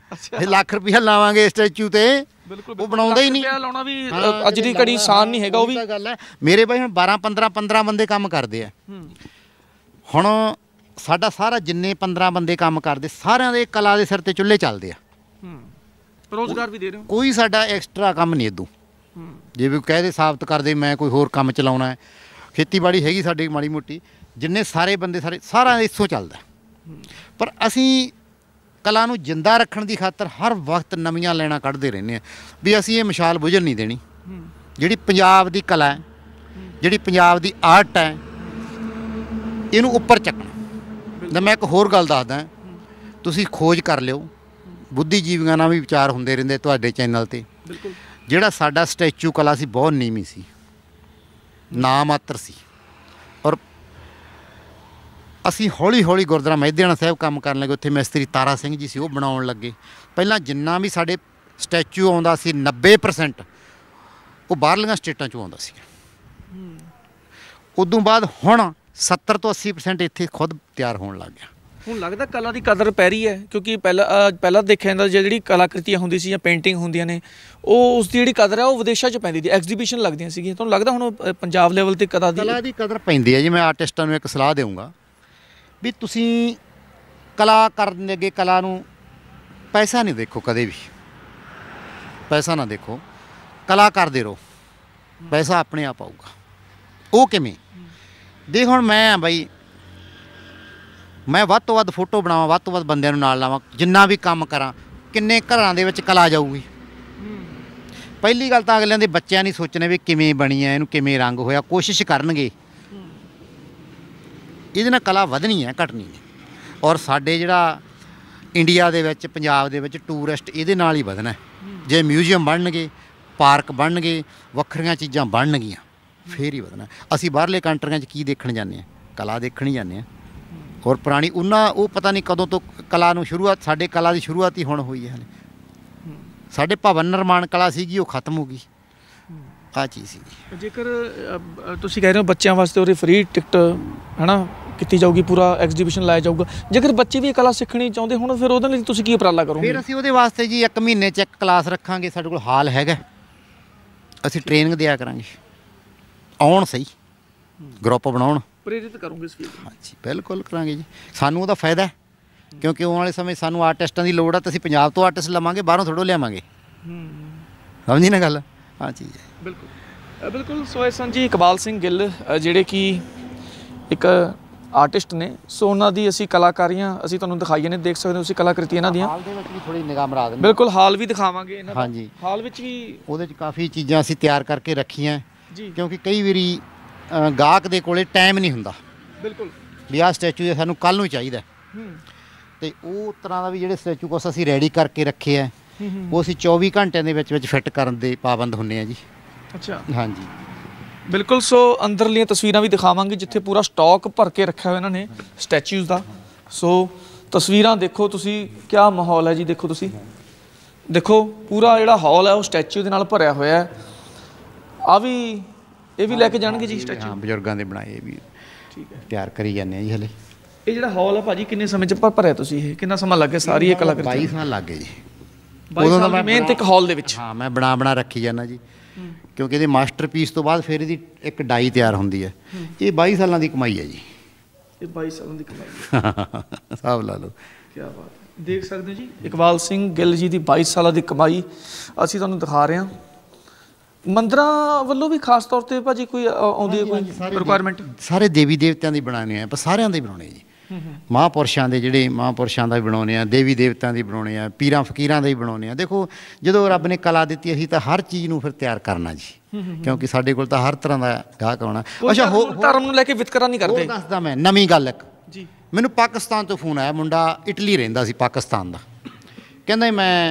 ਇਹ ਲੱਖ ਰੁਪਇਆ ਲਾਵਾਂਗੇ ਸਟੈਚੂ ਤੇ ਉਹ ਬਣਾਉਂਦਾ ਹੀ ਨਹੀਂ। ਲਾਉਣਾ ਵੀ ਅੱਜ ਦੀ ਘੜੀ ਆਸਾਨ ਨਹੀਂ ਹੈਗਾ। ਉਹ ਵੀ ਗੱਲ ਹੈ ਮੇਰੇ ਬਾਈ ਹੁਣ 12 15 ਬੰਦੇ ਕੰਮ ਕਰਦੇ ਆ। ਹੁਣ ਸਾਡਾ ਸਾਰਾ ਜਿੰਨੇ 15 ਬੰਦੇ ਕੰਮ ਕਰਦੇ ਸਾਰਿਆਂ ਦੇ ਕਲਾ ਦੇ ਸਿਰ ਤੇ ਚੁੱਲ੍ਹੇ ਚੱਲਦੇ ਆ। ਰੋਜ਼ਗਾਰ ਵੀ ਦੇ ਰਹੇ ਹੋ। ਕੋਈ ਸਾਡਾ ਐਕਸਟਰਾ ਕੰਮ ਨਹੀਂ ਇਦੋਂ। ਜੇ ਵੀ ਕਹਦੇ ਸਾਬਤ ਕਰਦੇ ਮੈਂ ਕੋਈ ਹੋਰ ਕੰਮ ਚਲਾਉਣਾ ਹੈ, ਖੇਤੀਬਾੜੀ ਹੈਗੀ ਸਾਡੀ ਮਾੜੀ ਮੋਟੀ, ਜਿੰਨੇ ਸਾਰੇ ਬੰਦੇ ਸਾਰਾ ਇੱਥੋਂ ਚੱਲਦਾ। ਪਰ ਅਸੀਂ ਕਲਾ ਨੂੰ ਜਿੰਦਾ ਰੱਖਣ ਦੀ ਖਾਤਰ ਹਰ ਵਕਤ ਨਵੀਆਂ ਲੈਣਾ ਕੱਢਦੇ ਰਹਿੰਦੇ ਹਾਂ ਵੀ ਅਸੀਂ ਇਹ ਮਸ਼ਾਲ ਬੁਝਣ ਨਹੀਂ ਦੇਣੀ। ਜਿਹੜੀ ਪੰਜਾਬ ਦੀ ਕਲਾ ਹੈ, ਜਿਹੜੀ ਪੰਜਾਬ ਦੀ ਆਰਟ ਹੈ, ਇਹਨੂੰ ਉੱਪਰ ਚੱਕਣਾ। ਤਾਂ ਮੈਂ ਇੱਕ ਹੋਰ ਗੱਲ ਦੱਸਦਾ, ਤੁਸੀਂ ਖੋਜ ਕਰ ਲਿਓ, ਬੁੱਧੀਜੀਵੀਆਂ ਨਾਲ ਵੀ ਵਿਚਾਰ ਹੁੰਦੇ ਰਹਿੰਦੇ ਤੁਹਾਡੇ ਚੈਨਲ 'ਤੇ। ਜਿਹੜਾ ਸਾਡਾ ਸਟੈਚੂ ਕਲਾ ਸੀ ਬਹੁਤ ਨੀਵੀਂ ਸੀ, ਨਾ ਮਾਤਰ ਸੀ। ਔਰ ਅਸੀਂ ਹੌਲੀ ਹੌਲੀ ਗੁਰਦੁਆਰਾ ਮਹਿਤੇਆਣਾ ਸਾਹਿਬ ਕੰਮ ਕਰਨ ਲੱਗੇ। ਉੱਥੇ ਮਿਸਤਰੀ ਤਾਰਾ ਸਿੰਘ ਜੀ ਸੀ, ਉਹ ਬਣਾਉਣ ਲੱਗੇ। ਪਹਿਲਾਂ ਜਿੰਨਾ ਵੀ ਸਾਡੇ ਸਟੈਚੂ ਆਉਂਦਾ ਸੀ 90% ਉਹ ਬਾਹਰਲੀਆਂ ਸਟੇਟਾਂ 'ਚੋਂ ਆਉਂਦਾ ਸੀ। ਉਦੋਂ ਬਾਅਦ ਹੁਣ 70 ਤੋਂ 80% ਇੱਥੇ ਖੁਦ ਤਿਆਰ ਹੋਣ ਲੱਗ ਗਿਆ। ਹੁਣ ਲੱਗਦਾ ਕਲਾ ਦੀ ਕਦਰ ਪੈ ਰਹੀ ਹੈ, ਕਿਉਂਕਿ ਪਹਿਲਾਂ ਦੇਖਿਆ ਜਾਂਦਾ ਜਿਹੜੀ ਕਲਾਕ੍ਰਿਤੀਆਂ ਹੁੰਦੀ ਸੀ ਜਾਂ ਪੇਂਟਿੰਗ ਹੁੰਦੀਆਂ ਨੇ, ਉਹ ਉਸ ਦੀ ਜਿਹੜੀ ਕਦਰ ਹੈ ਉਹ ਵਿਦੇਸ਼ਾਂ 'ਚ ਪੈਂਦੀ ਸੀ, ਐਗਜ਼ੀਬਿਸ਼ਨ ਲੱਗਦੀਆਂ ਸੀਗੀਆਂ। ਤੁਹਾਨੂੰ ਲੱਗਦਾ ਹੁਣ ਪੰਜਾਬ ਲੈਵਲ 'ਤੇ ਕਲਾ ਦੀ ਕਦਰ ਪੈਂਦੀ ਹੈ ਜੀ। ਮੈਂ ਆਰਟਿਸਟਾਂ ਨੂੰ ਇੱਕ ਸਲਾਹ ਦੇਵਾਂਗਾ ਵੀ ਤੁਸੀਂ ਕਲਾ ਕਰਨ ਦੇ ਅੱਗੇ ਕਲਾ ਨੂੰ ਪੈਸਾ ਨਹੀਂ ਦੇਖੋ, ਕਦੇ ਵੀ ਪੈਸਾ ਨਾ ਦੇਖੋ, ਕਲਾ ਕਰਦੇ ਰਹੋ, ਪੈਸਾ ਆਪਣੇ ਆਪ ਆਊਗਾ। ਉਹ ਕਿਵੇਂ ਦੇਖ, ਹੁਣ ਮੈਂ ਆ ਬਾਈ, ਮੈਂ ਵੱਧ ਤੋਂ ਵੱਧ ਫੋਟੋ ਬਣਾਵਾਂ, ਵੱਧ ਤੋਂ ਵੱਧ ਬੰਦਿਆਂ ਨੂੰ ਨਾਲ ਲਾਵਾਂ, ਜਿੰਨਾ ਵੀ ਕੰਮ ਕਰਾਂ, ਕਿੰਨੇ ਘਰਾਂ ਦੇ ਵਿੱਚ ਕਲਾ ਜਾਊਗੀ। ਪਹਿਲੀ ਗੱਲ ਤਾਂ ਅਗਲਿਆਂ ਦੇ ਬੱਚਿਆਂ ਨਹੀਂ ਸੋਚਣੇ ਵੀ ਕਿਵੇਂ ਬਣੀ ਹੈ, ਇਹਨੂੰ ਕਿਵੇਂ ਰੰਗ ਹੋਇਆ, ਕੋਸ਼ਿਸ਼ ਕਰਨਗੇ। ਇਹਦੇ ਨਾਲ ਕਲਾ ਵਧਣੀ ਹੈ, ਘਟਣੀ ਨਹੀਂ। ਔਰ ਸਾਡੇ ਜਿਹੜਾ ਇੰਡੀਆ ਦੇ ਵਿੱਚ, ਪੰਜਾਬ ਦੇ ਵਿੱਚ ਟੂਰਿਸਟ ਇਹਦੇ ਨਾਲ ਹੀ ਵਧਣਾ। ਜੇ ਮਿਊਜ਼ੀਅਮ ਬਣਨਗੇ, ਪਾਰਕ ਬਣਨਗੇ, ਵੱਖਰੀਆਂ ਚੀਜ਼ਾਂ ਬਣਨਗੀਆਂ, ਫੇਰ ਹੀ ਵਧਣਾ। ਅਸੀਂ ਬਾਹਰਲੇ ਕੰਟਰੀਆਂ 'ਚ ਕੀ ਦੇਖਣ ਜਾਂਦੇ ਹਾਂ? ਕਲਾ ਦੇਖਣ ਹੀ ਜਾਂਦੇ ਹਾਂ। ਔਰ ਪੁਰਾਣੀ ਉਹ ਪਤਾ ਨਹੀਂ ਕਦੋਂ ਤੋਂ ਕਲਾ ਨੂੰ ਸ਼ੁਰੂਆਤ, ਸਾਡੇ ਕਲਾ ਦੀ ਸ਼ੁਰੂਆਤ ਹੀ ਹੁਣ ਹੋਈ ਹੈ। ਹਲੇ ਸਾਡੇ ਭਵਨ ਨਿਰਮਾਣ ਕਲਾ ਸੀਗੀ, ਉਹ ਖਤਮ ਹੋ ਗਈ। ਆਹ ਚੀਜ਼ ਸੀਗੀ। ਜੇਕਰ ਤੁਸੀਂ ਕਹਿ ਰਹੇ ਹੋ ਬੱਚਿਆਂ ਵਾਸਤੇ ਉਹਦੀ ਫ੍ਰੀ ਟਿਕਟ ਹੈ ਨਾ ਕੀਤੀ ਜਾਊਗੀ, ਪੂਰਾ ਐਗਜ਼ੀਬਿਸ਼ਨ ਲਾਇਆ ਜਾਊਗਾ, ਜੇਕਰ ਬੱਚੇ ਵੀ ਇਹ ਕਲਾ ਸਿੱਖਣੀ ਚਾਹੁੰਦੇ ਹੁਣ, ਫਿਰ ਉਹਦੇ ਲਈ ਤੁਸੀਂ ਕੀ ਉਪਰਾਲਾ ਕਰੋਗੇ? ਫਿਰ ਅਸੀਂ ਉਹਦੇ ਵਾਸਤੇ ਜੀ 1 ਮਹੀਨੇ 'ਚ 1 ਕਲਾਸ ਰੱਖਾਂਗੇ। ਸਾਡੇ ਕੋਲ ਹਾਲ ਹੈਗਾ, ਅਸੀਂ ਟ੍ਰੇਨਿੰਗ ਦਿਆ ਕਰਾਂਗੇ। ਆਉਣ ਸਹੀ, ਗਰੁੱਪ ਬਣਾਉਣ, ਪ੍ਰੇਰਿਤ ਕਰੋਗੇ ਇਸ ਫੀਲਡ। ਹਾਂਜੀ ਬਿਲਕੁਲ ਕਰਾਂਗੇ ਜੀ। ਸਾਨੂੰ ਉਹਦਾ ਫਾਇਦਾ, ਕਿਉਂਕਿ ਆਉਣ ਵਾਲੇ ਸਮੇਂ ਸਾਨੂੰ ਆਰਟਿਸਟਾਂ ਦੀ ਲੋੜ ਆ, ਤਾਂ ਅਸੀਂ ਪੰਜਾਬ ਤੋਂ ਆਰਟਿਸਟ ਲਵਾਂਗੇ, ਬਾਹਰੋਂ ਥੋੜ੍ਹੋਂ ਲਿਆਵਾਂਗੇ। ਸਮਝੀ ਨਾ ਗੱਲ? ਹਾਂ ਚੀਜ਼ ਹੈ ਬਿਲਕੁਲ। ਸੋ ਇਹ ਸਨ ਜੀ ਇਕਬਾਲ ਸਿੰਘ ਗਿੱਲ, ਜਿਹੜੇ ਕਿ ਇੱਕ ਆਰਟਿਸਟ ਨੇ। ਸੋ ਉਹਨਾਂ ਦੀ ਅਸੀਂ ਕਲਾਕਾਰੀਆਂ ਅਸੀਂ ਤੁਹਾਨੂੰ ਦਿਖਾਈਆਂ ਨੇ, ਦੇਖ ਸਕਦੇ ਹੋ ਤੁਸੀਂ ਕਲਾਕ੍ਰਿਤੀ ਇਹਨਾਂ ਦੀਆਂ। ਹਾਲ ਦੇ ਵਿੱਚ ਵੀ ਥੋੜੀ ਨਿਗਾਹ ਮਰਾ ਦਿੰਦੇ। ਬਿਲਕੁਲ, ਹਾਲ ਵੀ ਦਿਖਾਵਾਂਗੇ ਇਹਨਾਂ ਦਾ। ਹਾਂਜੀ, ਹਾਲ ਵਿੱਚ ਵੀ ਉਹਦੇ 'ਚ ਕਾਫੀ ਚੀਜ਼ਾਂ ਅਸੀਂ ਤਿਆਰ ਕਰਕੇ ਰੱਖੀਆਂ ਜੀ, ਕਿਉਂਕਿ ਕਈ ਵਾਰੀ ਗਾਹਕ ਦੇ ਕੋਲੇ ਟਾਈਮ ਨਹੀਂ ਹੁੰਦਾ। ਬਿਲਕੁਲ, ਵੀ ਆਹ ਸਟੈਚੂ ਦੇ ਸਾਨੂੰ ਕੱਲ੍ਹ ਨੂੰ ਚਾਹੀਦਾ, ਅਤੇ ਉਹ ਤਰ੍ਹਾਂ ਦਾ ਵੀ ਜਿਹੜੇ ਸਟੈਚੂ ਕੁਛ ਅਸੀਂ ਰੈਡੀ ਕਰਕੇ ਰੱਖੇ ਆ, ਉਹ ਅਸੀਂ 24 ਘੰਟਿਆਂ ਦੇ ਵਿੱਚ ਫਿੱਟ ਕਰਨ ਦੇ ਪਾਬੰਦ ਹੁੰਦੇ ਆ ਜੀ। ਅੱਛਾ, ਹਾਂਜੀ ਬਿਲਕੁਲ। ਸੋ ਅੰਦਰਲੀਆਂ ਤਸਵੀਰਾਂ ਵੀ ਦਿਖਾਵਾਂਗੇ ਜਿੱਥੇ ਪੂਰਾ ਸਟਾਕ ਭਰ ਕੇ ਰੱਖਿਆ ਹੋਇਆ ਇਹਨਾਂ ਨੇ ਸਟੈਚੂਜ਼ ਦਾ। ਸੋ ਤਸਵੀਰਾਂ ਦੇਖੋ ਤੁਸੀਂ, ਕਿਆ ਮਾਹੌਲ ਹੈ ਜੀ। ਦੇਖੋ ਤੁਸੀਂ, ਦੇਖੋ ਪੂਰਾ ਜਿਹੜਾ ਹਾਲ ਹੈ ਉਹ ਸਟੈਚੂ ਦੇ ਨਾਲ ਭਰਿਆ ਹੋਇਆ ਹੈ। ਇਹ ਵੀ ਲੈ ਕੇ ਜਾਣਗੇ ਜੀ ਸਟੈਚੂ? ਹਾਂ, ਬਜ਼ੁਰਗਾਂ ਦੇ ਬਣਾਏ, ਇਹ ਵੀ ਠੀਕ ਹੈ, ਤਿਆਰ ਕਰੀ ਜਾਂਦੇ ਆ ਜੀ ਹਲੇ। ਇਹ ਜਿਹੜਾ ਹਾਲ ਹੈ ਭਾਜੀ, ਕਿੰਨੇ ਸਮੇਂ 'ਚ ਭਰਿਆ ਤੁਸੀਂ? ਇਹ ਕਿੰਨਾ ਸਮਾਂ ਲੱਗ ਗਿਆ ਸਾਰੀ ਇਹ ਕਲਾਕ੍ਰਿਤੀ? 22 ਸਾਲ ਲੱਗ ਗਏ ਜੀ। ਉਦੋਂ ਦਾ ਮੈਂ ਮਿਹਨਤ ਇੱਕ ਹਾਲ ਦੇ ਵਿੱਚ। ਹਾਂ, ਮੈਂ ਬਣਾ ਰੱਖੀ ਜਾਂਦਾ ਜੀ, ਕਿਉਂਕਿ ਇਹਦੇ ਮਾਸਟਰਪੀਸ ਤੋਂ ਬਾਅਦ ਫਿਰ ਇਹਦੀ ਇੱਕ ਡਾਈ ਤਿਆਰ ਹੁੰਦੀ ਹੈ। ਇਹ 22 ਸਾਲਾਂ ਦੀ ਕਮਾਈ ਹੈ ਜੀ। ਇਹ 22 ਸਾਲਾਂ ਦੀ ਕਮਾਈ, ਹਿਸਾਬ ਲਾ ਲਓ। ਕੀ ਬਾਤ। ਦੇਖ ਸਕਦੇ ਹੋ ਜੀ ਇਕਬਾਲ ਸਿੰਘ ਗਿੱਲ ਜੀ ਦੀ 22 ਸਾਲਾਂ ਦੀ ਕਮਾਈ ਅਸੀਂ ਤੁਹਾਨੂੰ ਦਿਖਾ ਰਹੇ ਹਾਂ। ਮੰਦਰਾਂ ਵੱਲੋਂ ਵੀ ਖਾਸ ਤੌਰ 'ਤੇ ਭਾਜੀ ਕੋਈ ਆਉਂਦੀ ਹੈ ਕੋਈ ਰਿਕੁਆਇਰਮੈਂਟ? ਸਾਰੇ ਦੇਵੀ ਦੇਵਤਿਆਂ ਦੀ ਬਣਾਉਣੇ ਆ, ਆਪਾਂ ਸਾਰਿਆਂ ਦੇ ਬਣਾਉਣੇ ਜੀ। ਮਹਾਂਪੁਰਸ਼ਾਂ ਦੇ, ਜਿਹੜੇ ਮਹਾਂਪੁਰਸ਼ਾਂ ਦਾ ਵੀ ਬਣਾਉਂਦੇ ਆ, ਦੇਵੀ ਦੇਵਤਿਆਂ ਦੀ ਬਣਾਉਂਦੇ ਆ, ਪੀਰਾਂ ਫਕੀਰਾਂ ਦਾ ਵੀ ਬਣਾਉਂਦੇ ਆ। ਦੇਖੋ, ਜਦੋਂ ਰੱਬ ਨੇ ਕਲਾ ਦਿੱਤੀ, ਅਸੀਂ ਤਾਂ ਹਰ ਚੀਜ਼ ਨੂੰ ਫਿਰ ਤਿਆਰ ਕਰਨਾ ਜੀ, ਕਿਉਂਕਿ ਸਾਡੇ ਕੋਲ ਤਾਂ ਹਰ ਤਰ੍ਹਾਂ ਦਾ ਗਾਹਕ ਆਉਣਾ। ਅੱਛਾ, ਹੋਰ ਧਰਮ ਨੂੰ ਲੈ ਕੇ ਵਿਤਕਰਾ ਨਹੀਂ ਕਰਦੇ? ਦੱਸਦਾ ਮੈਂ ਨਵੀਂ ਗੱਲ ਇੱਕ ਜੀ। ਮੈਨੂੰ ਪਾਕਿਸਤਾਨ ਤੋਂ ਫੋਨ ਆਇਆ, ਮੁੰਡਾ ਇਟਲੀ ਰਹਿੰਦਾ ਸੀ, ਪਾਕਿਸਤਾਨ ਦਾ। ਕਹਿੰਦਾ ਮੈਂ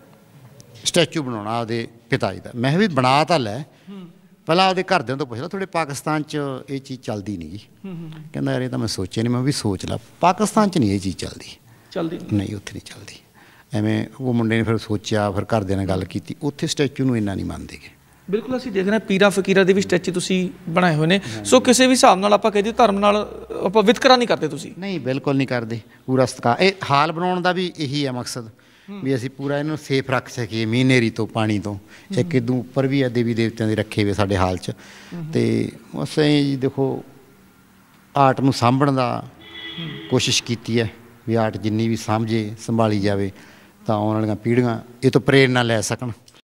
ਸਟੈਚੂ ਬਣਾਉਣਾ ਉਹਦੇ ਪਿਤਾ ਜੀ ਦਾ। ਮੈਂ ਵੀ ਬਣਾ ਤਾਂ ਲੈ, ਪਹਿਲਾਂ ਉਹਦੇ ਘਰਦਿਆਂ ਤੋਂ ਪੁੱਛ ਲਾ, ਤੁਹਾਡੇ ਪਾਕਿਸਤਾਨ 'ਚ ਇਹ ਚੀਜ਼ ਚੱਲਦੀ ਨਹੀਂ ਜੀ? ਕਹਿੰਦਾ ਯਾਰ ਇਹ ਤਾਂ ਮੈਂ ਸੋਚਿਆ ਨਹੀਂ। ਮੈਂ ਵੀ ਸੋਚ ਲਾ, ਪਾਕਿਸਤਾਨ 'ਚ ਨਹੀਂ ਇਹ ਚੀਜ਼ ਚੱਲਦੀ ਨਹੀਂ, ਉੱਥੇ ਨਹੀਂ ਚੱਲਦੀ। ਐਵੇਂ ਉਹ ਮੁੰਡੇ ਨੇ ਫਿਰ ਸੋਚਿਆ, ਫਿਰ ਘਰਦਿਆਂ ਨਾਲ ਗੱਲ ਕੀਤੀ, ਉੱਥੇ ਸਟੈਚੂ ਨੂੰ ਇੰਨਾ ਨਹੀਂ ਮੰਨਦੇਗੇ। ਬਿਲਕੁਲ, ਅਸੀਂ ਦੇਖ ਰਹੇ ਹਾਂ ਪੀਰਾਂ ਫਕੀਰਾਂ ਦੇ ਵੀ ਸਟੈਚੂ ਤੁਸੀਂ ਬਣਾਏ ਹੋਏ ਨੇ। ਸੋ ਕਿਸੇ ਵੀ ਹਿਸਾਬ ਨਾਲ ਆਪਾਂ ਕਹਿ ਦਈਏ ਧਰਮ ਨਾਲ ਆਪਾਂ ਵਿਤਕਰਾ ਨਹੀਂ ਕਰਦੇ ਤੁਸੀਂ? ਨਹੀਂ, ਬਿਲਕੁਲ ਨਹੀਂ ਕਰਦੇ, ਪੂਰਾ ਸਤਿਕਾਰ। ਇਹ ਹਾਲ ਬਣਾਉਣ ਦਾ ਵੀ ਇਹੀ ਹੈ ਮਕਸਦ ਵੀ ਅਸੀਂ ਪੂਰਾ ਇਹਨੂੰ ਸੇਫ ਰੱਖ ਸਕੀਏ ਮੀਂਹ ਹਨੇਰੀ ਤੋਂ, ਪਾਣੀ ਤੋਂ। ਇੱਕ ਇਦੋਂ ਉੱਪਰ ਵੀ ਆ ਦੇਵੀ ਦੇਵਤਿਆਂ ਦੇ ਰੱਖੇ ਹੋਏ ਸਾਡੇ ਹਾਲ 'ਚ। ਅਤੇ ਬਸ ਐਂ ਜੀ ਦੇਖੋ ਆਰਟ ਨੂੰ ਸਾਂਭਣ ਦਾ ਕੋਸ਼ਿਸ਼ ਕੀਤੀ ਹੈ ਵੀ ਆਰਟ ਜਿੰਨੀ ਵੀ ਸਾਂਭੇ ਸੰਭਾਲੀ ਜਾਵੇ ਤਾਂ ਆਉਣ ਵਾਲੀਆਂ ਪੀੜ੍ਹੀਆਂ ਇਹ ਤੋਂ ਪ੍ਰੇਰਨਾ ਲੈ ਸਕਣ।